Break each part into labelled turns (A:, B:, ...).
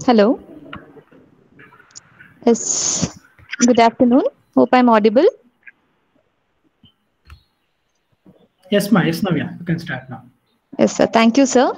A: Hello. Yes. Good afternoon. Hope I'm audible.
B: Yes, Navya, you can start now.
A: Yes, sir. Thank you, sir.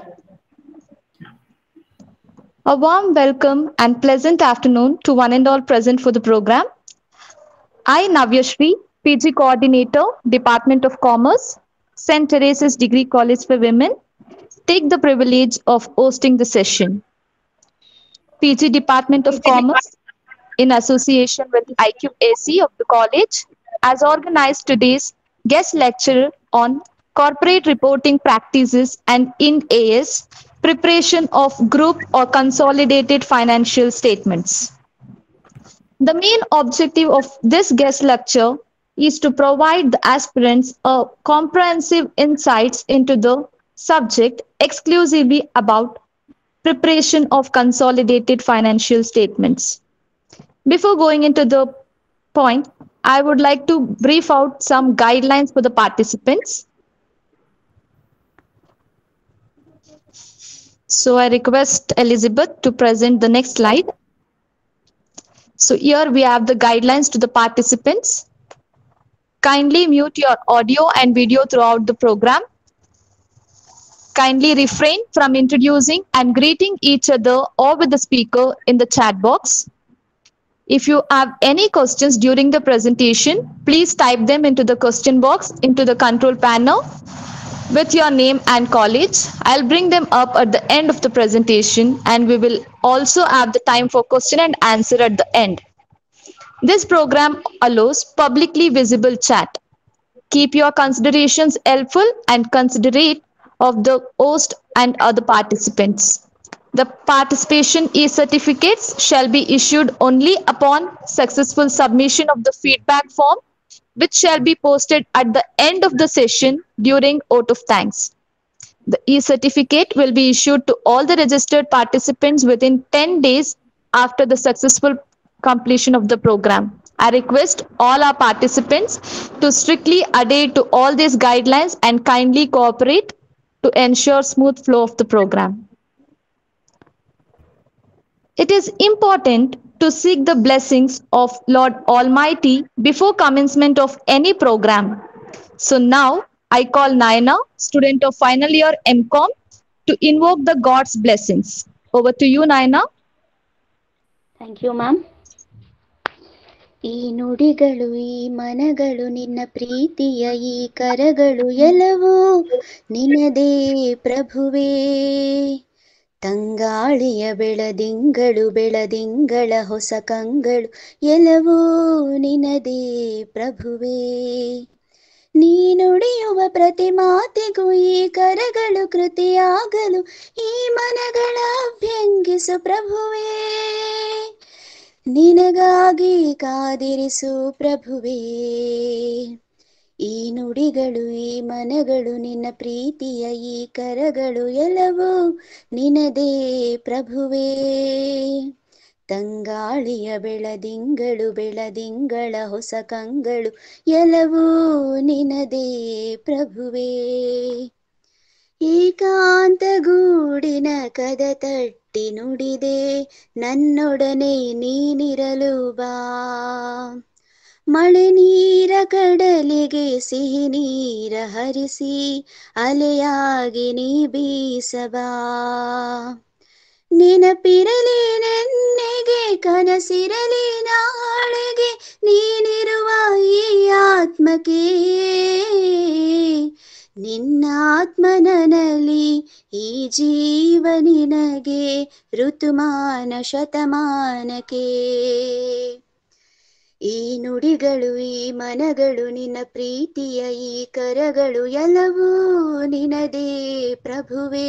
A: A warm welcome and pleasant afternoon to one and all present for the program. I, Navyashri, PG Coordinator, Department of Commerce, St. Teresa's Degree College for Women, take the privilege of hosting the session. PG Department of Commerce, in association with IQAC of the college, has organized today's guest lecture on corporate reporting practices and Ind AS preparation of group or consolidated financial statements. The main objective of this guest lecture is to provide the aspirants a comprehensive insights into the subject exclusively about preparation of consolidated financial statements. Before going into the point, I would like to brief out some guidelines for the participants. So I request Elizabeth to present the next slide. So here we have the guidelines to the participants. Kindly mute your audio and video throughout the program. Kindly refrain from introducing and greeting each other or with the speaker in the chat box. If you have any questions during the presentation, please type them into the question box into the control panel with your name and college. I'll bring them up at the end of the presentation, and we will also have the time for question and answer at the end. This program allows publicly visible chat. Keep your considerations helpful and considerate of the host and other participants. The participation e-certificates shall be issued only upon successful submission of the feedback form, which shall be posted at the end of the session during vote of thanks. The e-certificate will be issued to all the registered participants within 10 days after the successful completion of the program. I request all our participants to strictly adhere to all these guidelines and kindly cooperate to ensure smooth flow of the program. It is important to seek the blessings of Lord Almighty before commencement of any program. So now I call Naina, student of final year MCOM, to invoke the God's blessings. Over to you, Naina.
C: Thank you, ma'am. ಈ ನುಡಿಗಳು ಈ ಮನಗಳು ನಿನ್ನ ಪ್ರೀತಿಯ ಈ ಕರಗಳು ಎಲ್ಲವೂ ನಿನ್ನದೇ ಪ್ರಭುವೇ. ತಂಗಾಳಿಯ ಬೆಳದಿಂಗಳು ಬೆಳದಿಂಗಳ ಹೊಸ ಕಂಗಳು ಎಲ್ಲವೂ ನಿನ್ನದೇ ಪ್ರಭುವೇ. ನೀ ನುಡಿಯುವ ಪ್ರತಿ ಮಾತಿಗೂ ಈ ಕರಗಳು ಕೃತಿಯಾಗಲು ಈ ಮನಗಳ ಅಭ್ಯಂಗಿಸು ಪ್ರಭುವೇ. ನಿನಗಾಗಿ ಕಾದಿರಿಸು ಪ್ರಭುವೇ. ಈ ನುಡಿಗಳು ಈ ಮನಗಳು ನಿನ್ನ ಪ್ರೀತಿಯ ಈ ಕರಗಳು ಎಲ್ಲವೂ ನಿನದೇ ಪ್ರಭುವೇ. ತಂಗಾಳಿಯ ಬೆಳದಿಂಗಳು ಬೆಳದಿಂಗಳ ಹೊಸ ಕಂಗಳು ಎಲ್ಲವೂ ನಿನದೇ ಪ್ರಭುವೇ. ಏಕಾಂತ ಗೂಡಿನ ಕದ ತಟ್ಟಿ ನುಡಿದೆ ನನ್ನೊಡನೆ ನೀನಿರಲು ಬಾ. ಮಳೆ ನೀರ ಕಡಲಿಗೆ ಸಿಹಿ ನೀರ ಹರಿಸಿ ಅಲೆಯಾಗಿ ನೀ ಬೀಸಬಾ. ನೆನಪಿರಲಿ ನೆನ್ನೆಗೆ ಕನಸಿರಲಿ ನಾಳೆಗೆ ನೀನಿರುವ ಈ ಆತ್ಮಕ್ಕೆ. ನಿನ್ನಾತ್ಮನಲ್ಲಿ ಈ ಜೀವ ನಿನಗೆ ಋತುಮಾನ ಶತಮಾನಕ್ಕೆ. ಈ ನುಡಿಗಳು ಈ ಮನಗಳು ನಿನ್ನ ಪ್ರೀತಿಯ ಈ ಕರಗಳು ಎಲ್ಲವೂ ನಿನದೇ ಪ್ರಭುವೇ.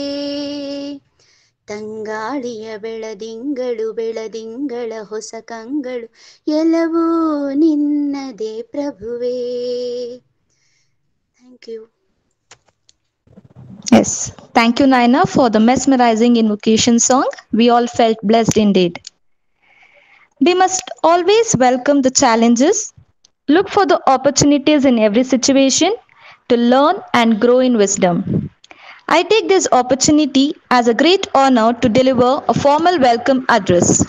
C: ತಂಗಾಳಿಯ ಬೆಳದಿಂಗಳು ಬೆಳದಿಂಗಳ ಹೊಸ ಕಂಗಳು ಎಲ್ಲವೂ ನಿನ್ನದೇ ಪ್ರಭುವೇ. Thank you.
A: Yes, thank you, Naina, for the mesmerizing invocation song. We all felt blessed indeed. We must always welcome the challenges, look for the opportunities in every situation to learn and grow in wisdom. I take this opportunity as a great honor to deliver a formal welcome address.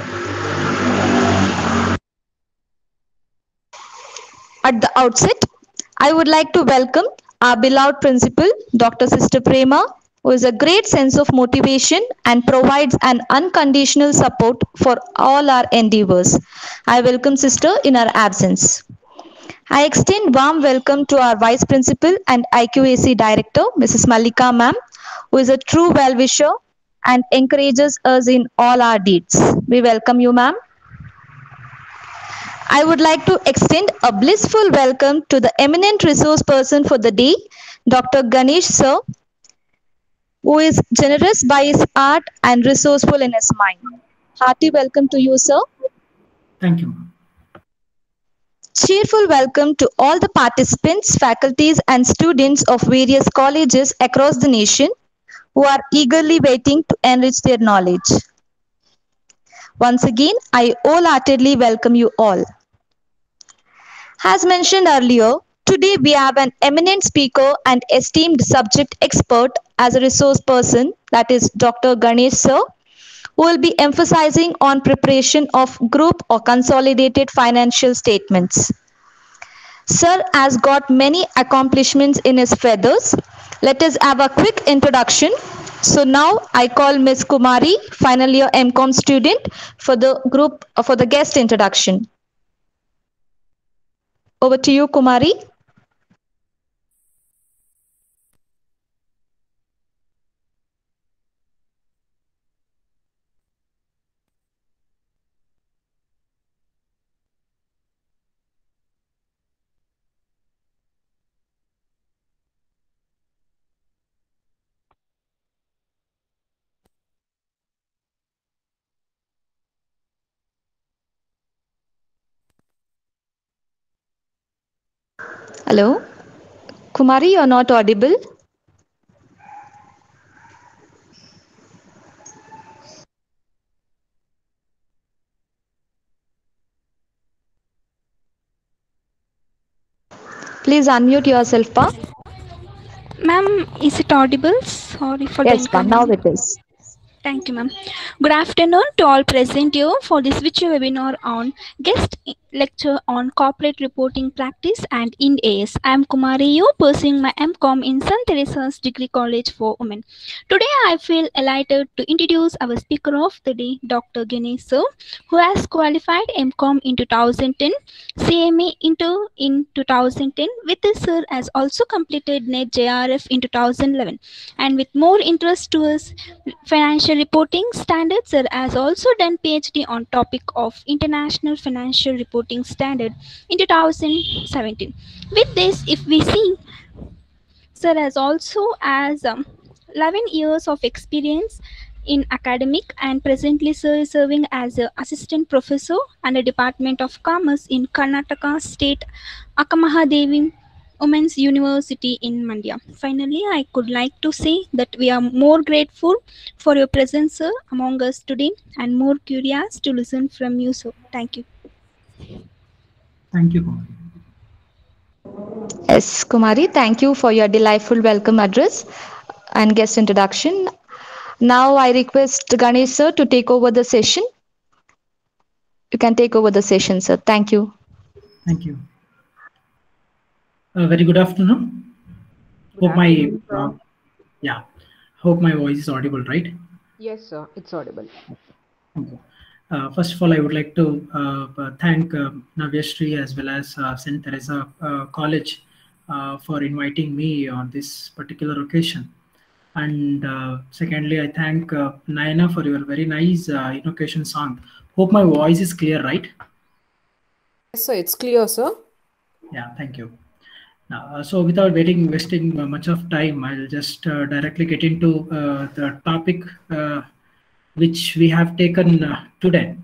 A: At the outset, I would like to welcome our beloved principal, Dr. Sister Prema, who has a great sense of motivation and provides an unconditional support for all our endeavors. I welcome Sister in her absence. I extend warm welcome to our Vice Principal and IQAC Director, Mrs. Mallika Ma'am, who is a true well-wisher and encourages us in all our deeds. We welcome you, ma'am. I would like to extend a blissful welcome to the eminent resource person for the day, Dr. Ganesh Sir, who is generous by his art and resourceful in his mind. Hearty welcome to you, sir.
B: Thank you.
A: Cheerful welcome to all the participants, faculties and students of various colleges across the nation who are eagerly waiting to enrich their knowledge. Once again, I wholeheartedly welcome you all. As mentioned earlier, today we have an eminent speaker and esteemed subject expert as a resource person, that is Dr. Ganesh Sir, who will be emphasizing on preparation of group or consolidated financial statements. Sir has got many accomplishments in his feathers. Let us have a quick introduction. So now I call Ms. Kumari, final year MCOM student, for the guest introduction. Over to you, Kumari. Hello? Kumari, you're not audible. Please unmute yourself, Pa.
D: Ma'am, is it audible? Sorry for
A: Yes,
D: the
A: Pa, now
D: inconvenience.
A: it is.
D: Thank you, ma'am. Good afternoon to all present here for this virtual webinar on guest lecture on corporate reporting practice and Ind AS. I am Kumari, you pursuing my MCOM in St. Teresa's Degree College for Women. Today, I feel elated to introduce our speaker of the day, Dr. Ganesh Sir, who has qualified MCOM in 2010, CMA in 2010, with this sir has also completed NET JRF in 2011, and with more interest towards financial reporting standards, sir has also done PhD on topic of international financial reporting standard in 2017. With this, if we see, sir has also has 11 years of experience in academic, and presently sir is serving as an assistant professor and a Department of Commerce in Karnataka State Akamahadevi Women's University in Mandya. Finally, I could like to say that we are more grateful for your presence, sir, among us today, and more curious to listen from you, sir. Thank you.
B: Thank you, Kumari.
A: Yes, Kumari, thank you for your delightful welcome address and guest introduction. Now I request Ganesh sir to take over the session. You can take over the session, sir. Thank you.
B: Thank you. Very good afternoon. Hope my hope my voice is audible, right?
E: Yes, sir, it's audible.
B: Okay. First of all, I would like to thank Navyashri as well as St. Teresa College for inviting me on this particular occasion. And secondly, I thank Nayana for your very nice invocation song. Hope my voice is clear, right?
E: Yes, sir, it's clear, sir.
B: Yeah, thank you. So without wasting much of time, I'll just directly get into the topic which we have taken today.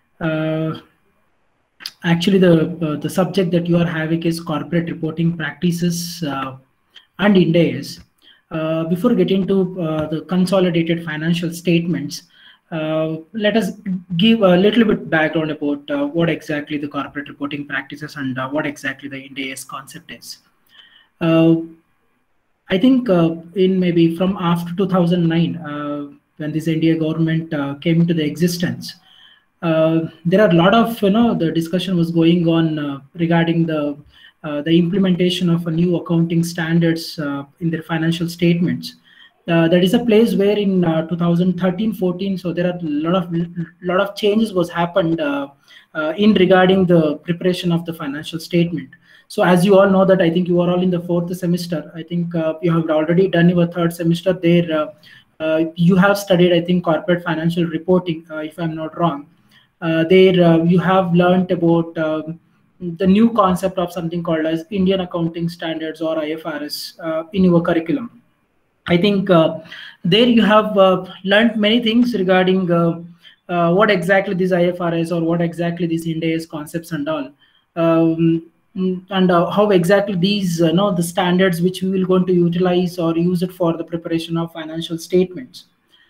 B: Actually, the subject that you are having is corporate reporting practices and Ind AS. Before getting to the consolidated financial statements, let us give a little bit background about what exactly the corporate reporting practices and what exactly the Ind AS concept is. I think in maybe from after 2009, when this NDA government came into the existence, there are a lot of, the discussion was going on regarding the implementation of a new accounting standards in their financial statements. That is a place where in 2013-14, so there are lot of changes was happened in regarding the preparation of the financial statement. So as you all know that I think you are all in the 4th semester. I think you have already done your 3rd semester there. You have studied, I think, corporate financial reporting, if I'm not wrong. There you have learned about the new concept of something called as Indian Accounting Standards or IFRS in your curriculum. I think there you have learned many things regarding what exactly this IFRS or what exactly this Ind AS concepts and all. And how exactly these the standards which we will going to utilize or use it for the preparation of financial statements.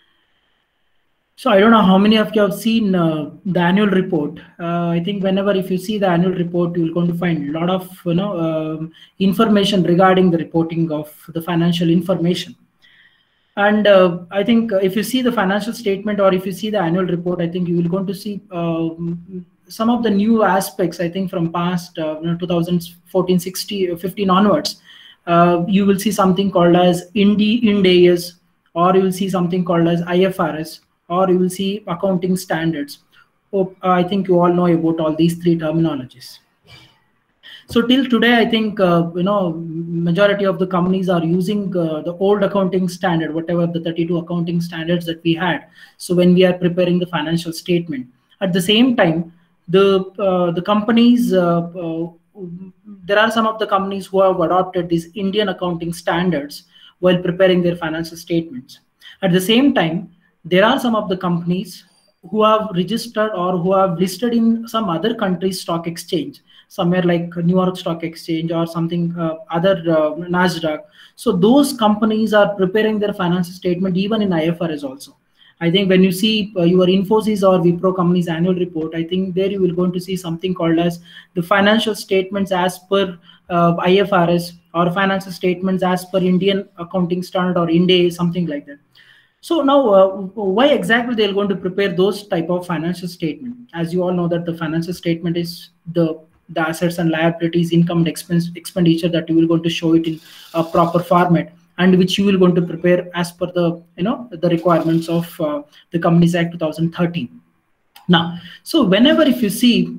B: So I don't know how many of you have seen the annual report. I think whenever if you see the annual report, you will going to find a lot of information regarding the reporting of the financial information. And I think if you see the financial statement or if you see the annual report, I think you will going to see some of the new aspects. I think from past 2014, 15 onwards, you will see something called as Ind AS, or you will see something called as IFRS, or you will see accounting standards. I think you all know about all these 3 terminologies. So till today, I think majority of the companies are using the old accounting standard, whatever the 32 accounting standards that we had. So when we are preparing the financial statement, at the same time, the companies, there are some of the companies who have adopted these Indian accounting standards while preparing their financial statements. At the same time, there are some of the companies who have registered or who have listed in some other country's stock exchange, somewhere like New York Stock Exchange or something other NASDAQ. So those companies are preparing their financial statement even in IFRS also. I think when you see your Infosys or Wipro company's annual report, I think there you will going to see something called as the financial statements as per IFRS or financial statements as per Indian accounting standard or Ind AS, something like that. So now, why exactly they're going to prepare those type of financial statement? As you all know that the financial statement is the assets and liabilities, income and expenditure that you will going to show it in a proper format, and which you will going to prepare as per the the requirements of the Companies Act 2013. Now, so whenever if you see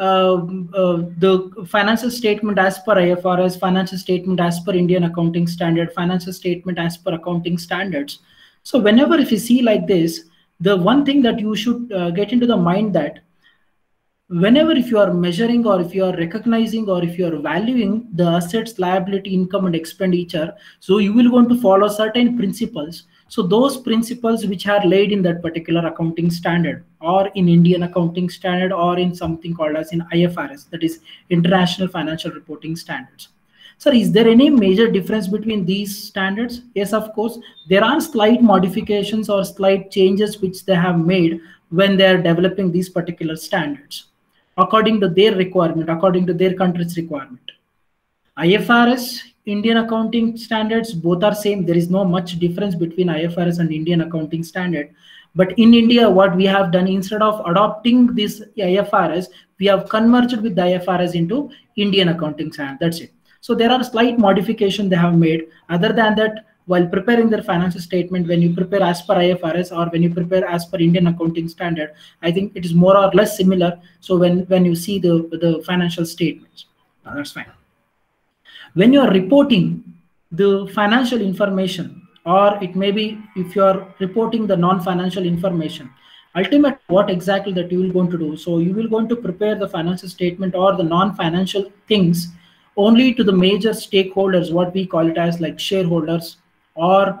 B: the financial statement as per IFRS, financial statement as per Indian accounting standard, financial statement as per accounting standards. So whenever if you see like this, the one thing that you should get into the mind that whenever if you are measuring or if you are recognizing or if you are valuing the assets, liability, income and expenditure, so you will want to follow certain principles. So those principles which are laid in that particular accounting standard or in Indian accounting standard or in something called as in IFRS, that is International Financial Reporting Standards. Sir, is there any major difference between these standards? Yes, of course. There are slight modifications or slight changes which they have made when they are developing these particular standards according to their requirement, according to their country's requirement. IFRS, Indian accounting standards, both are same. There is no much difference between IFRS and Indian accounting standard. But in India, what we have done, instead of adopting this IFRS, we have converged with the IFRS into Indian accounting standard. That's it. So there are slight modifications they have made. Other than that, while preparing their financial statement, when you prepare as per IFRS or when you prepare as per Indian accounting standard, I think it is more or less similar. So when you see the financial statements, that's fine. When you are reporting the financial information, or it may be if you are reporting the non-financial information, ultimately what exactly that you will going to do. So you will going to prepare the financial statement or the non-financial things only to the major stakeholders, what we call it as like shareholders or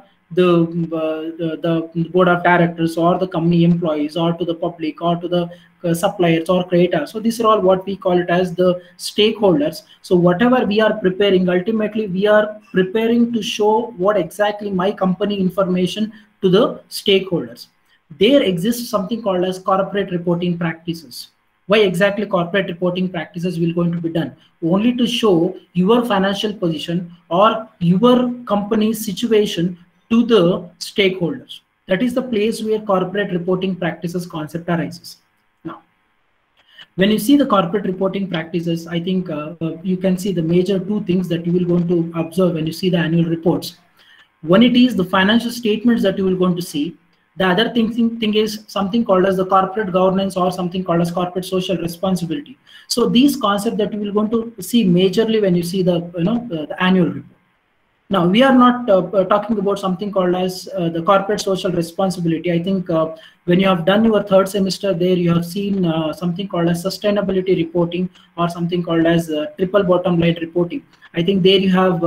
B: the board of directors or the company employees or to the public or to the suppliers or creators. So these are all what we call it as the stakeholders. So whatever we are preparing, ultimately we are preparing to show what exactly my company information to the stakeholders. There exists something called as corporate reporting practices. Why exactly corporate reporting practices will going to be done? Only to show your financial position or your company's situation to the stakeholders. That is the place where corporate reporting practices concept arises. Now, when you see the corporate reporting practices, I think you can see the major two things that you will going to observe when you see the annual reports. One, it is the financial statements that you will going to see. The other thing is something called as the corporate governance or something called as corporate social responsibility. So these concepts that you will going to see majorly when you see the the annual report. Now, we are not talking about something called as the corporate social responsibility. I think when you have done your third semester there, you have seen something called as sustainability reporting or something called as triple bottom line reporting. I think there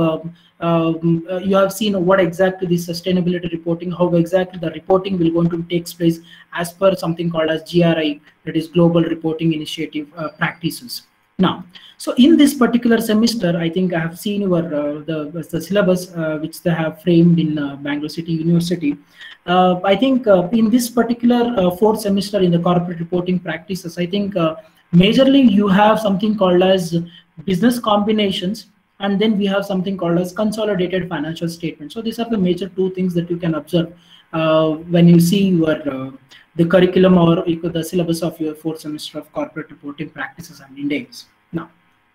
B: you have seen what exactly the sustainability reporting, how exactly the reporting will going to take place as per something called as GRI, that is Global Reporting Initiative practices. Now, so in this particular semester, I think I have seen your the syllabus which they have framed in Bangalore City University. I think in this particular fourth semester in the corporate reporting practices, I think majorly you have something called as business combinations, and then we have something called as consolidated financial statement. So these are the major two things that you can observe when you see your the curriculum or the syllabus of your fourth semester of corporate reporting practices and index. Now,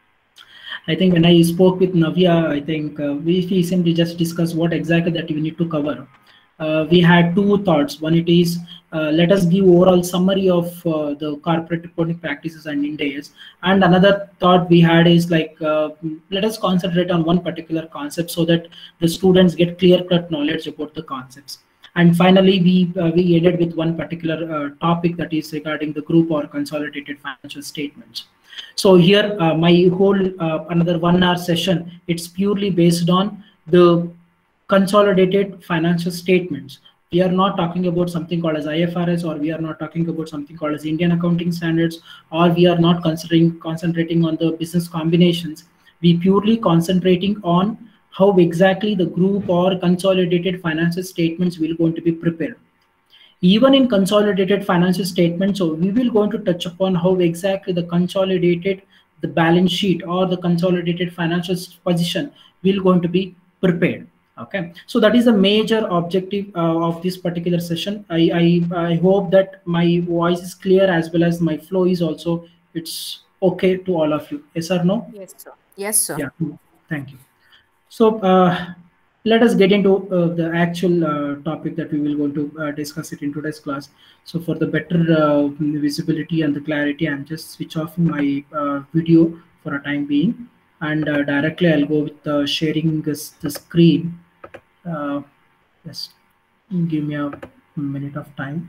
B: I think when I spoke with Navya, I think we simply just discussed what exactly that we need to cover. We had two thoughts. One, it is let us give overall summary of the corporate reporting practices and index. And another thought we had is like let us concentrate on one particular concept so that the students get clear-cut knowledge about the concepts. And finally, we ended with one particular topic that is regarding the group or consolidated financial statements. So here, my whole another 1 hour session, it's purely based on the consolidated financial statements. We are not talking about something called as IFRS, or we are not talking about something called as Indian accounting standards, or we are not concentrating on the business combinations. We purely concentrating on how exactly the group or consolidated financial statements will going to be prepared. Even in consolidated financial statements, so we will going to touch upon how exactly the consolidated, the balance sheet or the consolidated financial position will going to be prepared. Okay, so that is the major objective of this particular session. I hope that my voice is clear as well as my flow is also it's okay to all of you. Yes or no?
E: Yes, sir. Yes, sir.
B: Yeah, thank you. So let us get into the actual topic that we will going to discuss it in today's class. So for the better visibility and the clarity, I'm just switch off my video for a time being, and directly I'll go with sharing the screen. Just give me a minute of time.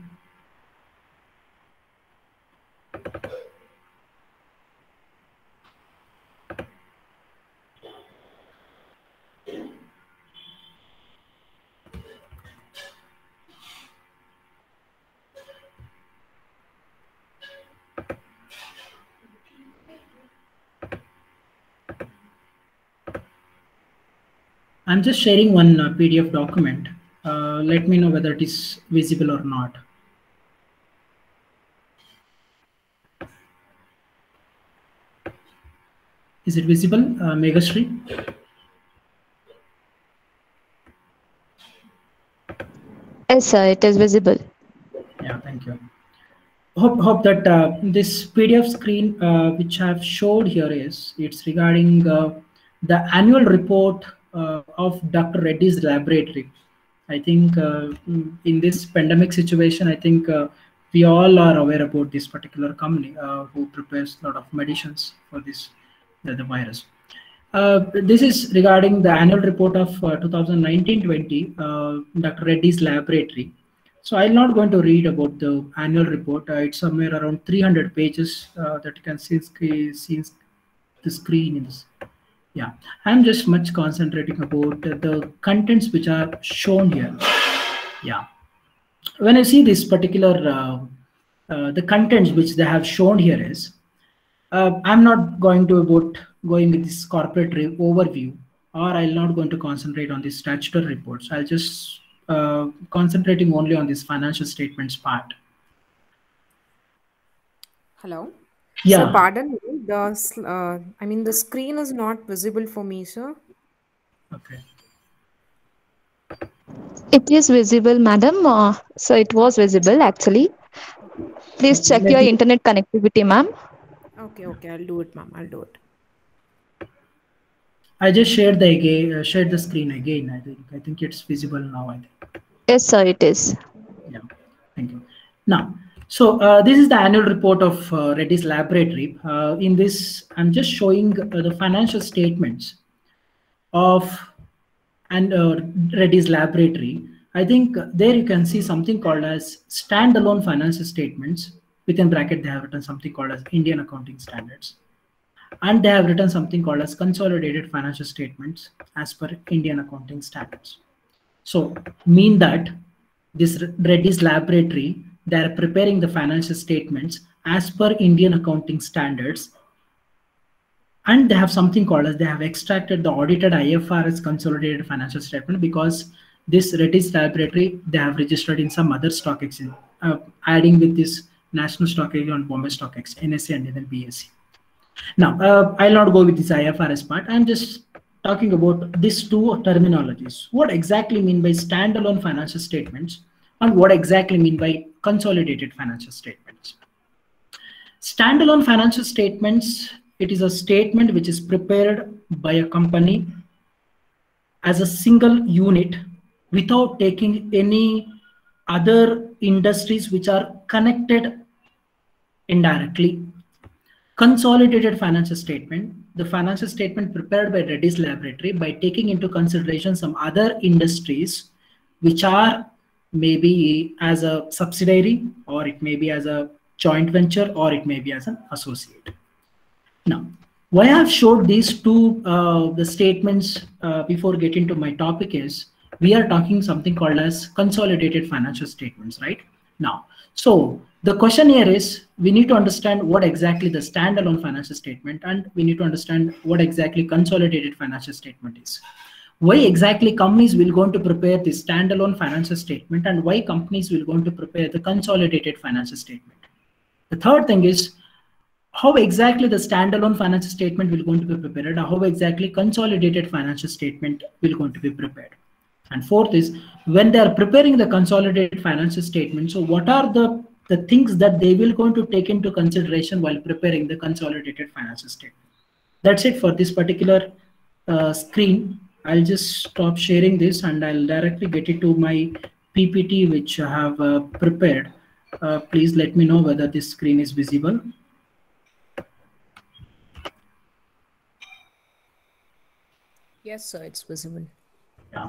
B: I'm just sharing one PDF document. Let me know whether it is visible or not. Is it visible, Megashri?
A: Yes, sir, it is visible.
B: Yeah, thank you. Hope that this PDF screen which I've showed here it's regarding the annual report of Dr. Reddy's laboratory. I think in this pandemic situation, I think we all are aware about this particular company who prepares a lot of medicines for this the virus. This is regarding the annual report of 2019-20, Dr. Reddy's laboratory. So I'm not going to read about the annual report. It's somewhere around 300 pages that you can see the screen in this. Yeah, I'm just much concentrating about the contents which are shown here. Yeah, when I see this particular the contents which they have shown here is, I'm not going to going with this corporate overview, or I'll not going to concentrate on these statutory reports. I'll just concentrating only on this financial statements part.
E: Hello. Sir, pardon me. I mean, the screen is not visible for me, sir.
B: Okay.
A: It is visible, madam. So it was visible actually. Please
B: Okay,
A: check
B: let
A: your
B: me-
A: internet connectivity, ma'am.
E: Okay, I'll do it, ma'am. I'll do it.
B: I just shared the screen again. I think it's visible now. I think.
A: Yes, sir, it is.
B: Yeah. Thank you. Now, so this is the annual report of Reddy's Laboratory. In this, I'm just showing the financial statements of Reddy's Laboratory. I think there you can see something called as standalone financial statements. Within bracket, they have written something called as Indian Accounting Standards. And they have written something called as consolidated financial statements as per Indian Accounting Standards. So mean that this Reddy's Laboratory, they are preparing the financial statements as per Indian Accounting Standards. And they have something called as they have extracted the audited IFRS consolidated financial statement, because this Reddy's Laboratory, they have registered in some other stock exchange, adding with this National Stock Exchange and Bombay Stock Exchange, NSE and then BSE. Now, I'll not go with this IFRS part. I'm just talking about these two terminologies. What exactly mean by standalone financial statements and what exactly mean by consolidated financial statements? Standalone financial statements, it is a statement which is prepared by a company as a single unit without taking any other industries which are connected indirectly. Consolidated financial statement, the financial statement prepared by Reddy's Laboratory by taking into consideration some other industries which are maybe as a subsidiary, or it may be as a joint venture, or it may be as an associate. Now, why I have showed these two the statements before getting to my topic is we are talking something called as consolidated financial statements, right? Now, so the question here is we need to understand what exactly the standalone financial statement, and we need to understand what exactly consolidated financial statement is. Why exactly companies will going to prepare the standalone financial statement, and why companies will going to prepare the consolidated financial statement. The third thing is how exactly the standalone financial statement will going to be prepared, or how exactly consolidated financial statement will going to be prepared. And fourth is when they are preparing the consolidated financial statement, so what are the things that they will going to take into consideration while preparing the consolidated financial statement. That's it for this particular screen. I'll just stop sharing this and I'll directly get it to my PPT which I have prepared. Please let me know whether this screen is visible.
E: Yes, sir, it's visible.
B: Yeah.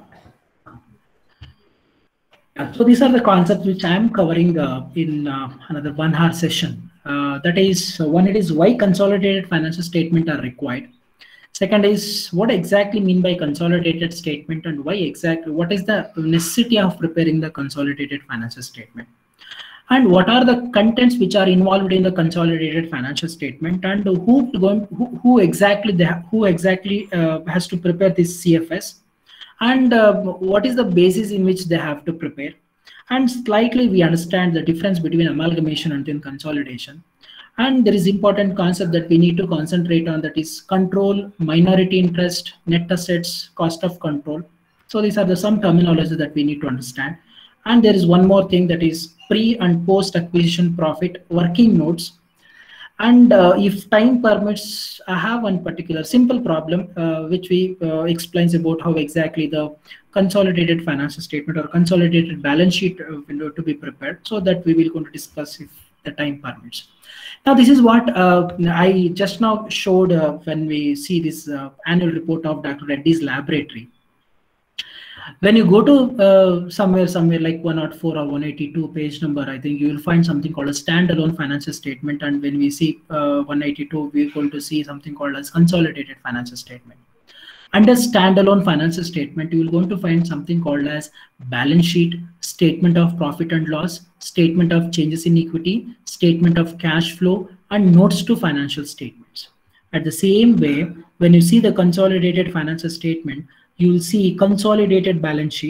B: So these are the concepts which I am covering in another 1 hour session. That is, one, it is why consolidated financial statement are required. Second is what exactly mean by consolidated statement, and why exactly, what is the necessity of preparing the consolidated financial statement, and what are the contents which are involved in the consolidated financial statement, and who exactly has to prepare this CFS, and what is the basis in which they have to prepare. And slightly we understand the difference between amalgamation and then consolidation. And there is important concept that we need to concentrate on, that is control, minority interest, net assets, cost of control. So these are some terminology that we need to understand. And there is one more thing, that is pre and post acquisition profit working notes. And if time permits, I have one particular simple problem which we explains about how exactly the consolidated financial statement or consolidated balance sheet to be prepared, so that we will going to discuss if the time permits. Now, this is what I just now showed when we see this annual report of Dr. Reddy's Laboratory. When you go to somewhere like 104 or 182 page number, I think you will find something called a standalone financial statement. And when we see 182, we're going to see something called as consolidated financial statement. Under standalone financial statement, you will going to find something called as balance sheet, statement of profit and loss, statement of changes in equity, statement of cash flow, and notes to financial statements. At the same way, when you see the consolidated financial statement, you will see consolidated balance sheet,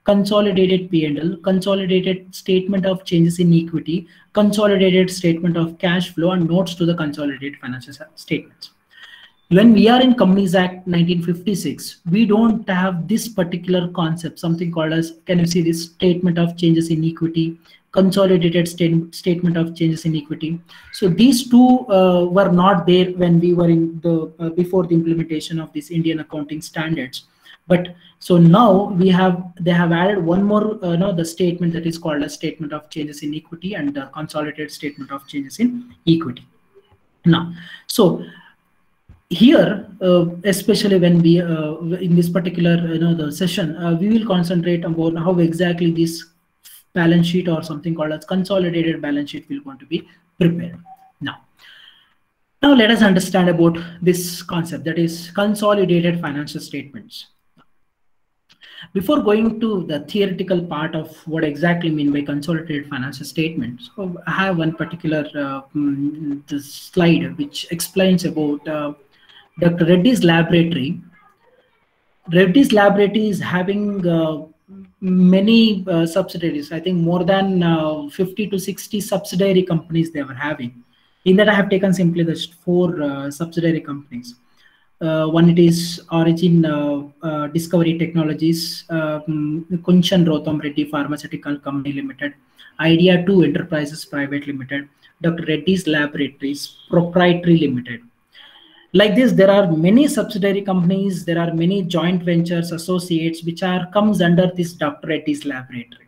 B: consolidated P&L, consolidated statement of changes in equity, consolidated statement of cash flow, and notes to the consolidated financial statements. When we are in Companies Act 1956, we don't have this particular concept, something called as, can you see this statement of changes in equity, consolidated statement of changes in equity. So these two were not there when we were in the before the implementation of these Indian accounting standards. But so now they have added one more the statement that is called a statement of changes in equity and the consolidated statement of changes in equity. Now, so here, especially when we in this particular the session, we will concentrate about how exactly this balance sheet or something called as consolidated balance sheet will going to be prepared. Now let us understand about this concept, that is consolidated financial statements. Before going to the theoretical part of what exactly mean by consolidated financial statements, so I have one particular this slide which explains about Dr. Reddy's laboratory. Reddy's laboratory is having many subsidiaries. I think more than 50 to 60 subsidiary companies they were having. In that, I have taken simply the 4 subsidiary companies. One, it is Origin Discovery Technologies, Kunchan Rotham Reddy Pharmaceutical Company Limited, Idea 2 Enterprises Private Limited, Dr. Reddy's Laboratories Proprietary Limited. Like this, there are many subsidiary companies, there are many joint ventures, associates, which comes under this Dr. Reddy's Laboratory.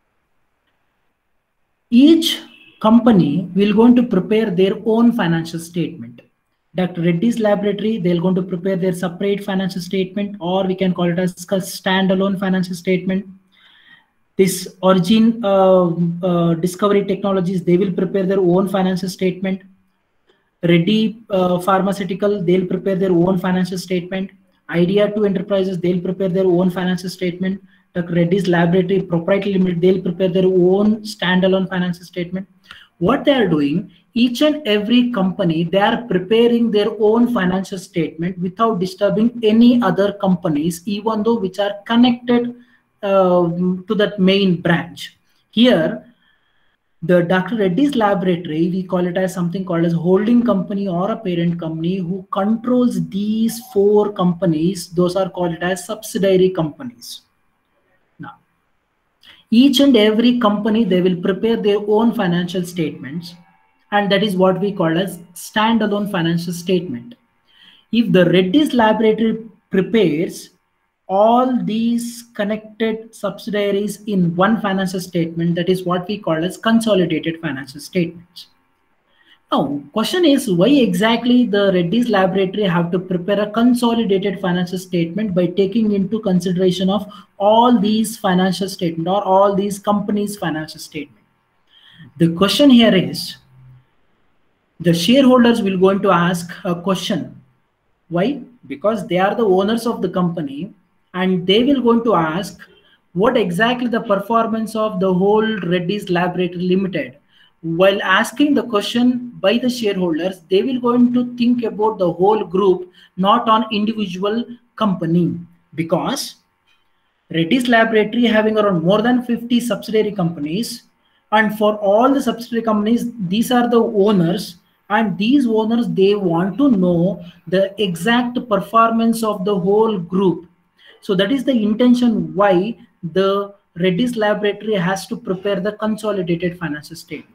B: Each company will going to prepare their own financial statement. Dr. Reddy's Laboratory, they're going to prepare their separate financial statement, or we can call it as a standalone financial statement. This Origin Discovery Technologies, they will prepare their own financial statement. Reddy Pharmaceutical, they'll prepare their own financial statement. Idea 2 Enterprises, they'll prepare their own financial statement. Dr. Reddy's Laboratory Proprietary Limited, they'll prepare their own standalone financial statement. What they are doing, each and every company, they are preparing their own financial statement without disturbing any other companies, even though which are connected to that main branch. Here, the Dr. Reddy's Laboratory, we call it as something called as holding company or a parent company who controls these 4 companies. Those are called as subsidiary companies. Now, each and every company, they will prepare their own financial statements, and that is what we call as standalone financial statement. If the Reddy's Laboratory prepares all these connected subsidiaries in one financial statement, that is what we call as consolidated financial statements. Now, question is, why exactly the Reddy's Laboratory have to prepare a consolidated financial statement by taking into consideration of all these financial statements or all these companies' financial statement? The question here is, the shareholders will going to ask a question. Why? Because they are the owners of the company, and they will going to ask what exactly the performance of the whole Reddy's Laboratory Limited. While asking the question by the shareholders, they will going to think about the whole group, not on individual company, because Reddy's Laboratory having around more than 50 subsidiary companies, and for all the subsidiary companies, these are the owners, and these owners, they want to know the exact performance of the whole group. So that is the intention why the Reddy's Laboratory has to prepare the consolidated financial statement.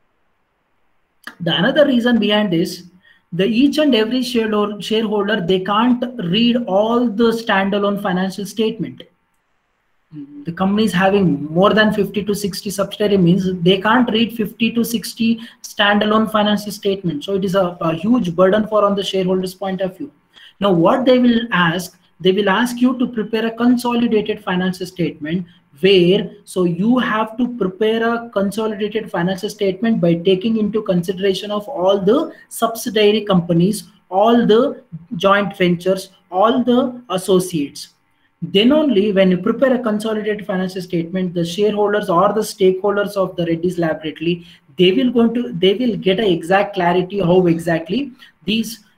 B: The another reason behind this, the each and every shareholder, they can't read all the standalone financial statement. The company is having more than 50 to 60 subsidiary, means they can't read 50 to 60 standalone financial statements. So it is a huge burden for on the shareholders' point of view. Now what they will ask, they will ask you to prepare a consolidated financial statement, where so you have to prepare a consolidated financial statement by taking into consideration of all the subsidiary companies, all the joint ventures, all the associates. Then only when you prepare a consolidated financial statement, the shareholders or the stakeholders of the Reddy's Laboratory, they will get an exact clarity how exactly these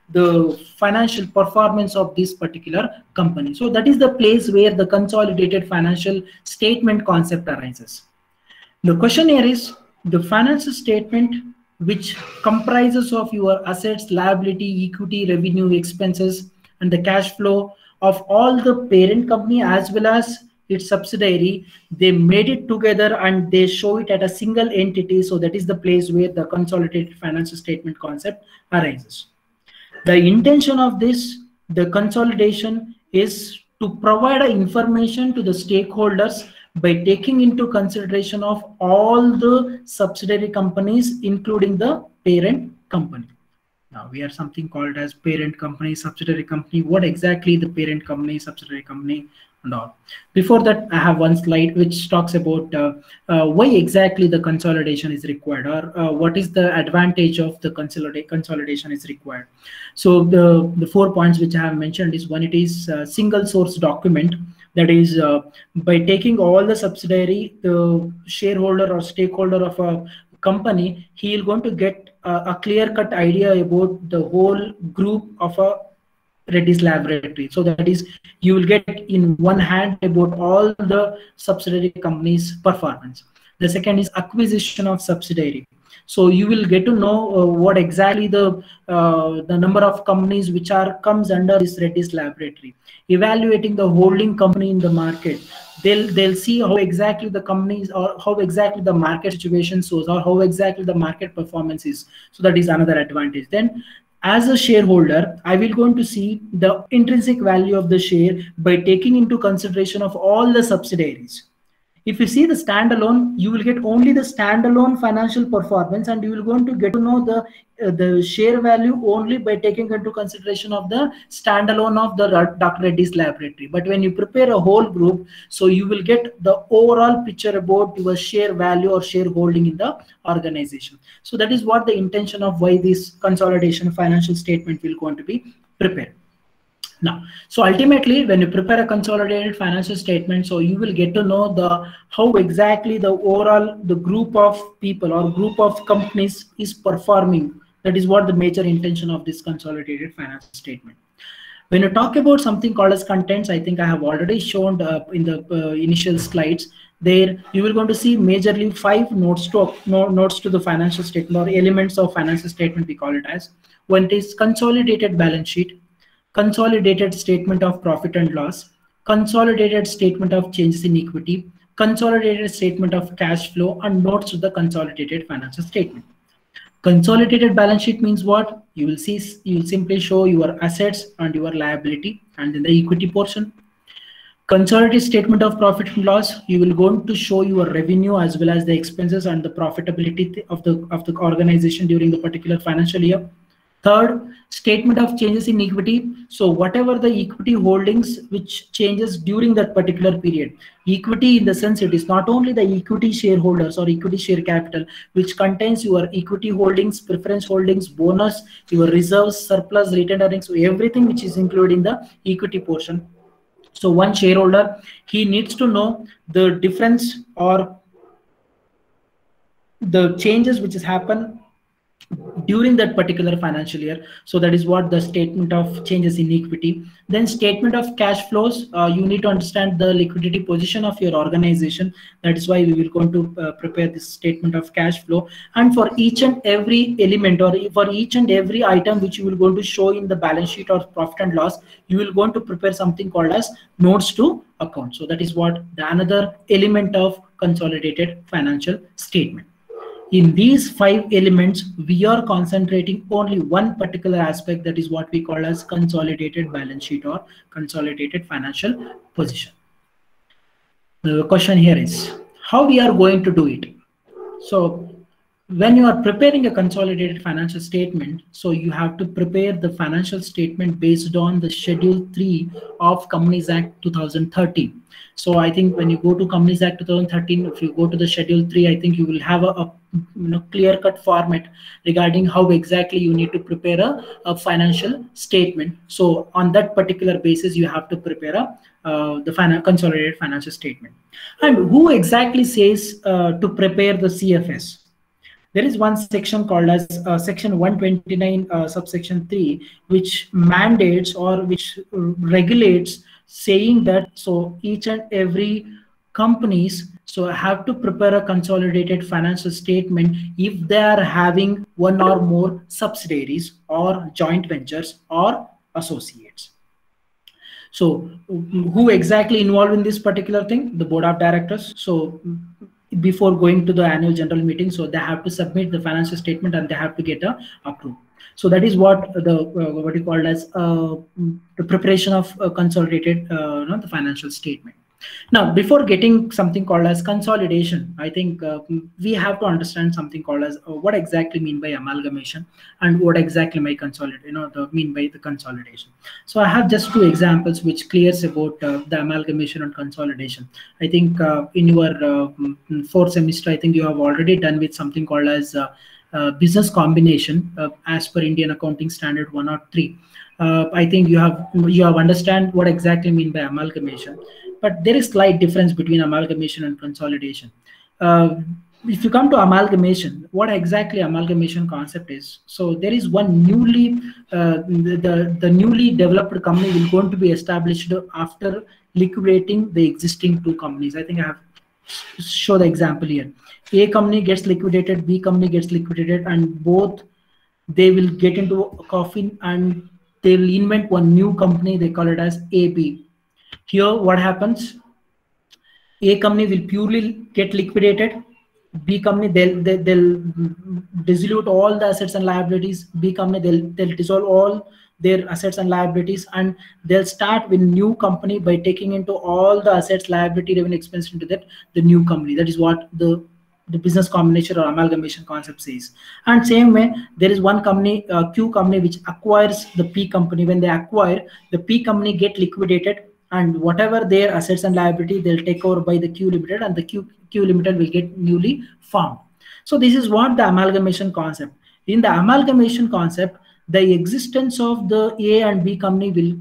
B: the financial performance of this particular company. So that is the place where the consolidated financial statement concept arises. The question here is the financial statement which comprises of your assets, liability, equity, revenue, expenses, and the cash flow of all the parent company as well as its subsidiary. They made it together and they show it at a single entity. So that is the place where the consolidated financial statement concept arises. The intention of this, the consolidation, is to provide information to the stakeholders by taking into consideration of all the subsidiary companies, including the parent company. Now we have something called as parent company, subsidiary company. What exactly the parent company, subsidiary company, and all. Before that, I have one slide which talks about why exactly the consolidation is required, or what is the advantage of the consolidation is required. So the 4 points which I have mentioned is, one, it is a single source document. That is, by taking all the subsidiary, the shareholder or stakeholder of a company, he is going to get a clear-cut idea about the whole group of a Reddy's Laboratory. So that is, you will get in one hand about all the subsidiary companies' performance. The second is acquisition of subsidiary. So you will get to know what exactly the number of companies which comes under this Reddy's Laboratory. Evaluating the holding company in the market. They'll see how exactly the companies, or how exactly the market situation shows, or how exactly the market performance is. So that is another advantage. Then, as a shareholder, I will going to see the intrinsic value of the share by taking into consideration of all the subsidiaries. If you see the standalone, you will get only the standalone financial performance, and you will going to get to know the share value only by taking into consideration of the standalone of the Dr. Reddy's Laboratory. But when you prepare a whole group, so you will get the overall picture about your share value or shareholding in the organization. So that is what the intention of why this consolidation financial statement will going to be prepared. Now, so ultimately, when you prepare a consolidated financial statement, so you will get to know how exactly the overall the group of people or group of companies is performing. That is what the major intention of this consolidated financial statement. When you talk about something called as contents, I think I have already shown in the initial slides. There you will going to see majorly 5 notes to the financial statement, or elements of financial statement we call it as. One is consolidated balance sheet, consolidated statement of profit and loss, consolidated statement of changes in equity, consolidated statement of cash flow, and notes to the consolidated financial statement. Consolidated balance sheet means what? You will simply show your assets and your liability, and in the equity portion. Consolidated statement of profit and loss, you will go to show your revenue as well as the expenses and the profitability of the organization during the particular financial year. Third, statement of changes in equity. So whatever the equity holdings which changes during that particular period. Equity in the sense, it is not only the equity shareholders or equity share capital, which contains your equity holdings, preference holdings, bonus, your reserves, surplus, retained earnings, so everything which is including the equity portion. So one shareholder, he needs to know the difference or the changes which has happened during that particular financial year. So that is what the statement of changes in equity. Then statement of cash flows, you need to understand the liquidity position of your organization. That is why we will going to prepare this statement of cash flow. And for each and every element, or for each and every item which you will going to show in the balance sheet or profit and loss, you will going to prepare something called as notes to account. So that is what the another element of consolidated financial statement. In these 5 elements, we are concentrating only one particular aspect, that is what we call as consolidated balance sheet or consolidated financial position. The question here is how we are going to do it. So when you are preparing a consolidated financial statement, so you have to prepare the financial statement based on the Schedule 3 of Companies Act 2013. So I think when you go to Companies Act 2013, if you go to the Schedule 3, I think you will have a clear-cut format regarding how exactly you need to prepare a financial statement. So on that particular basis, you have to prepare the consolidated financial statement. And who exactly says to prepare the CFS? there is one section called as section 129 subsection 3, which mandates or which regulates, saying that so each and every companies so have to prepare a consolidated financial statement if they are having one or more subsidiaries or joint ventures or associates. So who exactly involved in this particular thing? The board of directors. So before going to the annual general meeting, so they have to submit the financial statement and they have to get approved. So that is what the what you call as the preparation of consolidated the financial statement. Now, before getting something called as consolidation, I think we have to understand something called as what exactly mean by amalgamation and what exactly may consolidate, mean by the consolidation. So I have just two examples which clears about the amalgamation and consolidation. I think in your fourth semester, I think you have already done with something called as business combination as per Indian Accounting Standard 103. I think you have understand what exactly mean by amalgamation. But there is slight difference between amalgamation and consolidation. If you come to amalgamation, what exactly amalgamation concept is? So there is one newly, the newly developed company will going to be established after liquidating the existing two companies. I think I have show the example here. A company gets liquidated, B company gets liquidated, and both they will get into a coffin and they will invent one new company. They call it as AB. Here, what happens? A company will purely get liquidated. B company they'll dissolve all the assets and liabilities. B company they'll dissolve all their assets and liabilities, and they'll start with new company by taking into all the assets, liability, revenue, expense into that the new company. That is what the business combination or amalgamation concept says. And same way, there is one company, Q company, which acquires the P company. When they acquire, the P company get liquidated, and whatever their assets and liability, they'll take over by the Q Limited, and the Q Limited will get newly formed. So this is what the amalgamation concept. In the amalgamation concept, the existence of the A and B company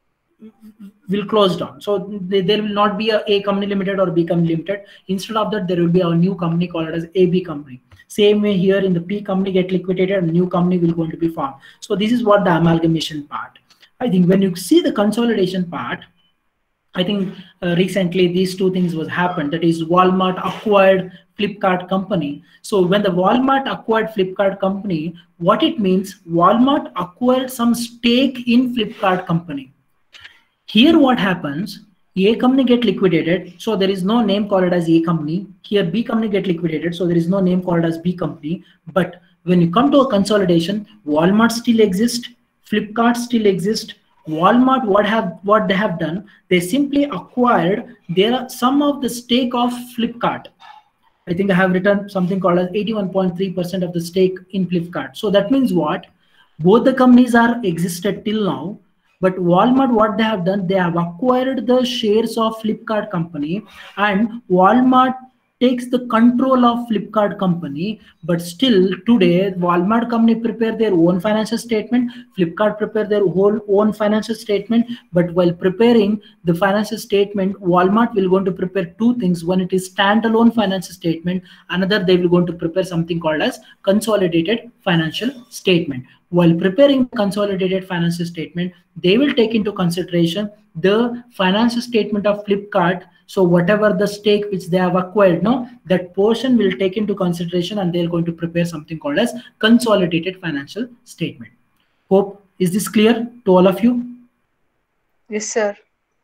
B: will close down. So there will not be a company limited or B company limited. Instead of that, there will be a new company called as AB company. Same way here in the P company get liquidated and new company will going to be formed. So this is what the amalgamation part. I think when you see the consolidation part, I think recently these two things was happened. That is, Walmart acquired Flipkart company. So when the Walmart acquired Flipkart company, what it means, Walmart acquired some stake in Flipkart company. Here what happens, A company get liquidated, so there is no name called as A company. Here B company get liquidated, so there is no name called as B company. But when you come to a consolidation, Walmart still exists, Flipkart still exists. Walmart, what they have done, they simply acquired some of the stake of Flipkart. I think I have written something called as 81.3% of the stake in Flipkart. So that means what? Both the companies are existed till now, but Walmart, what they have done, they have acquired the shares of Flipkart company, and Walmart takes the control of Flipkart company. But still today, Walmart company prepare their own financial statement, Flipkart prepare their whole own financial statement. But while preparing the financial statement, Walmart will going to prepare two things. One, it is standalone financial statement. Another, they will going to prepare something called as consolidated financial statement. While preparing consolidated financial statement, they will take into consideration the financial statement of Flipkart. So whatever the stake which they have acquired, that portion will take into consideration, and they're going to prepare something called as consolidated financial statement. Hope, is this clear to all of you?
E: Yes, sir.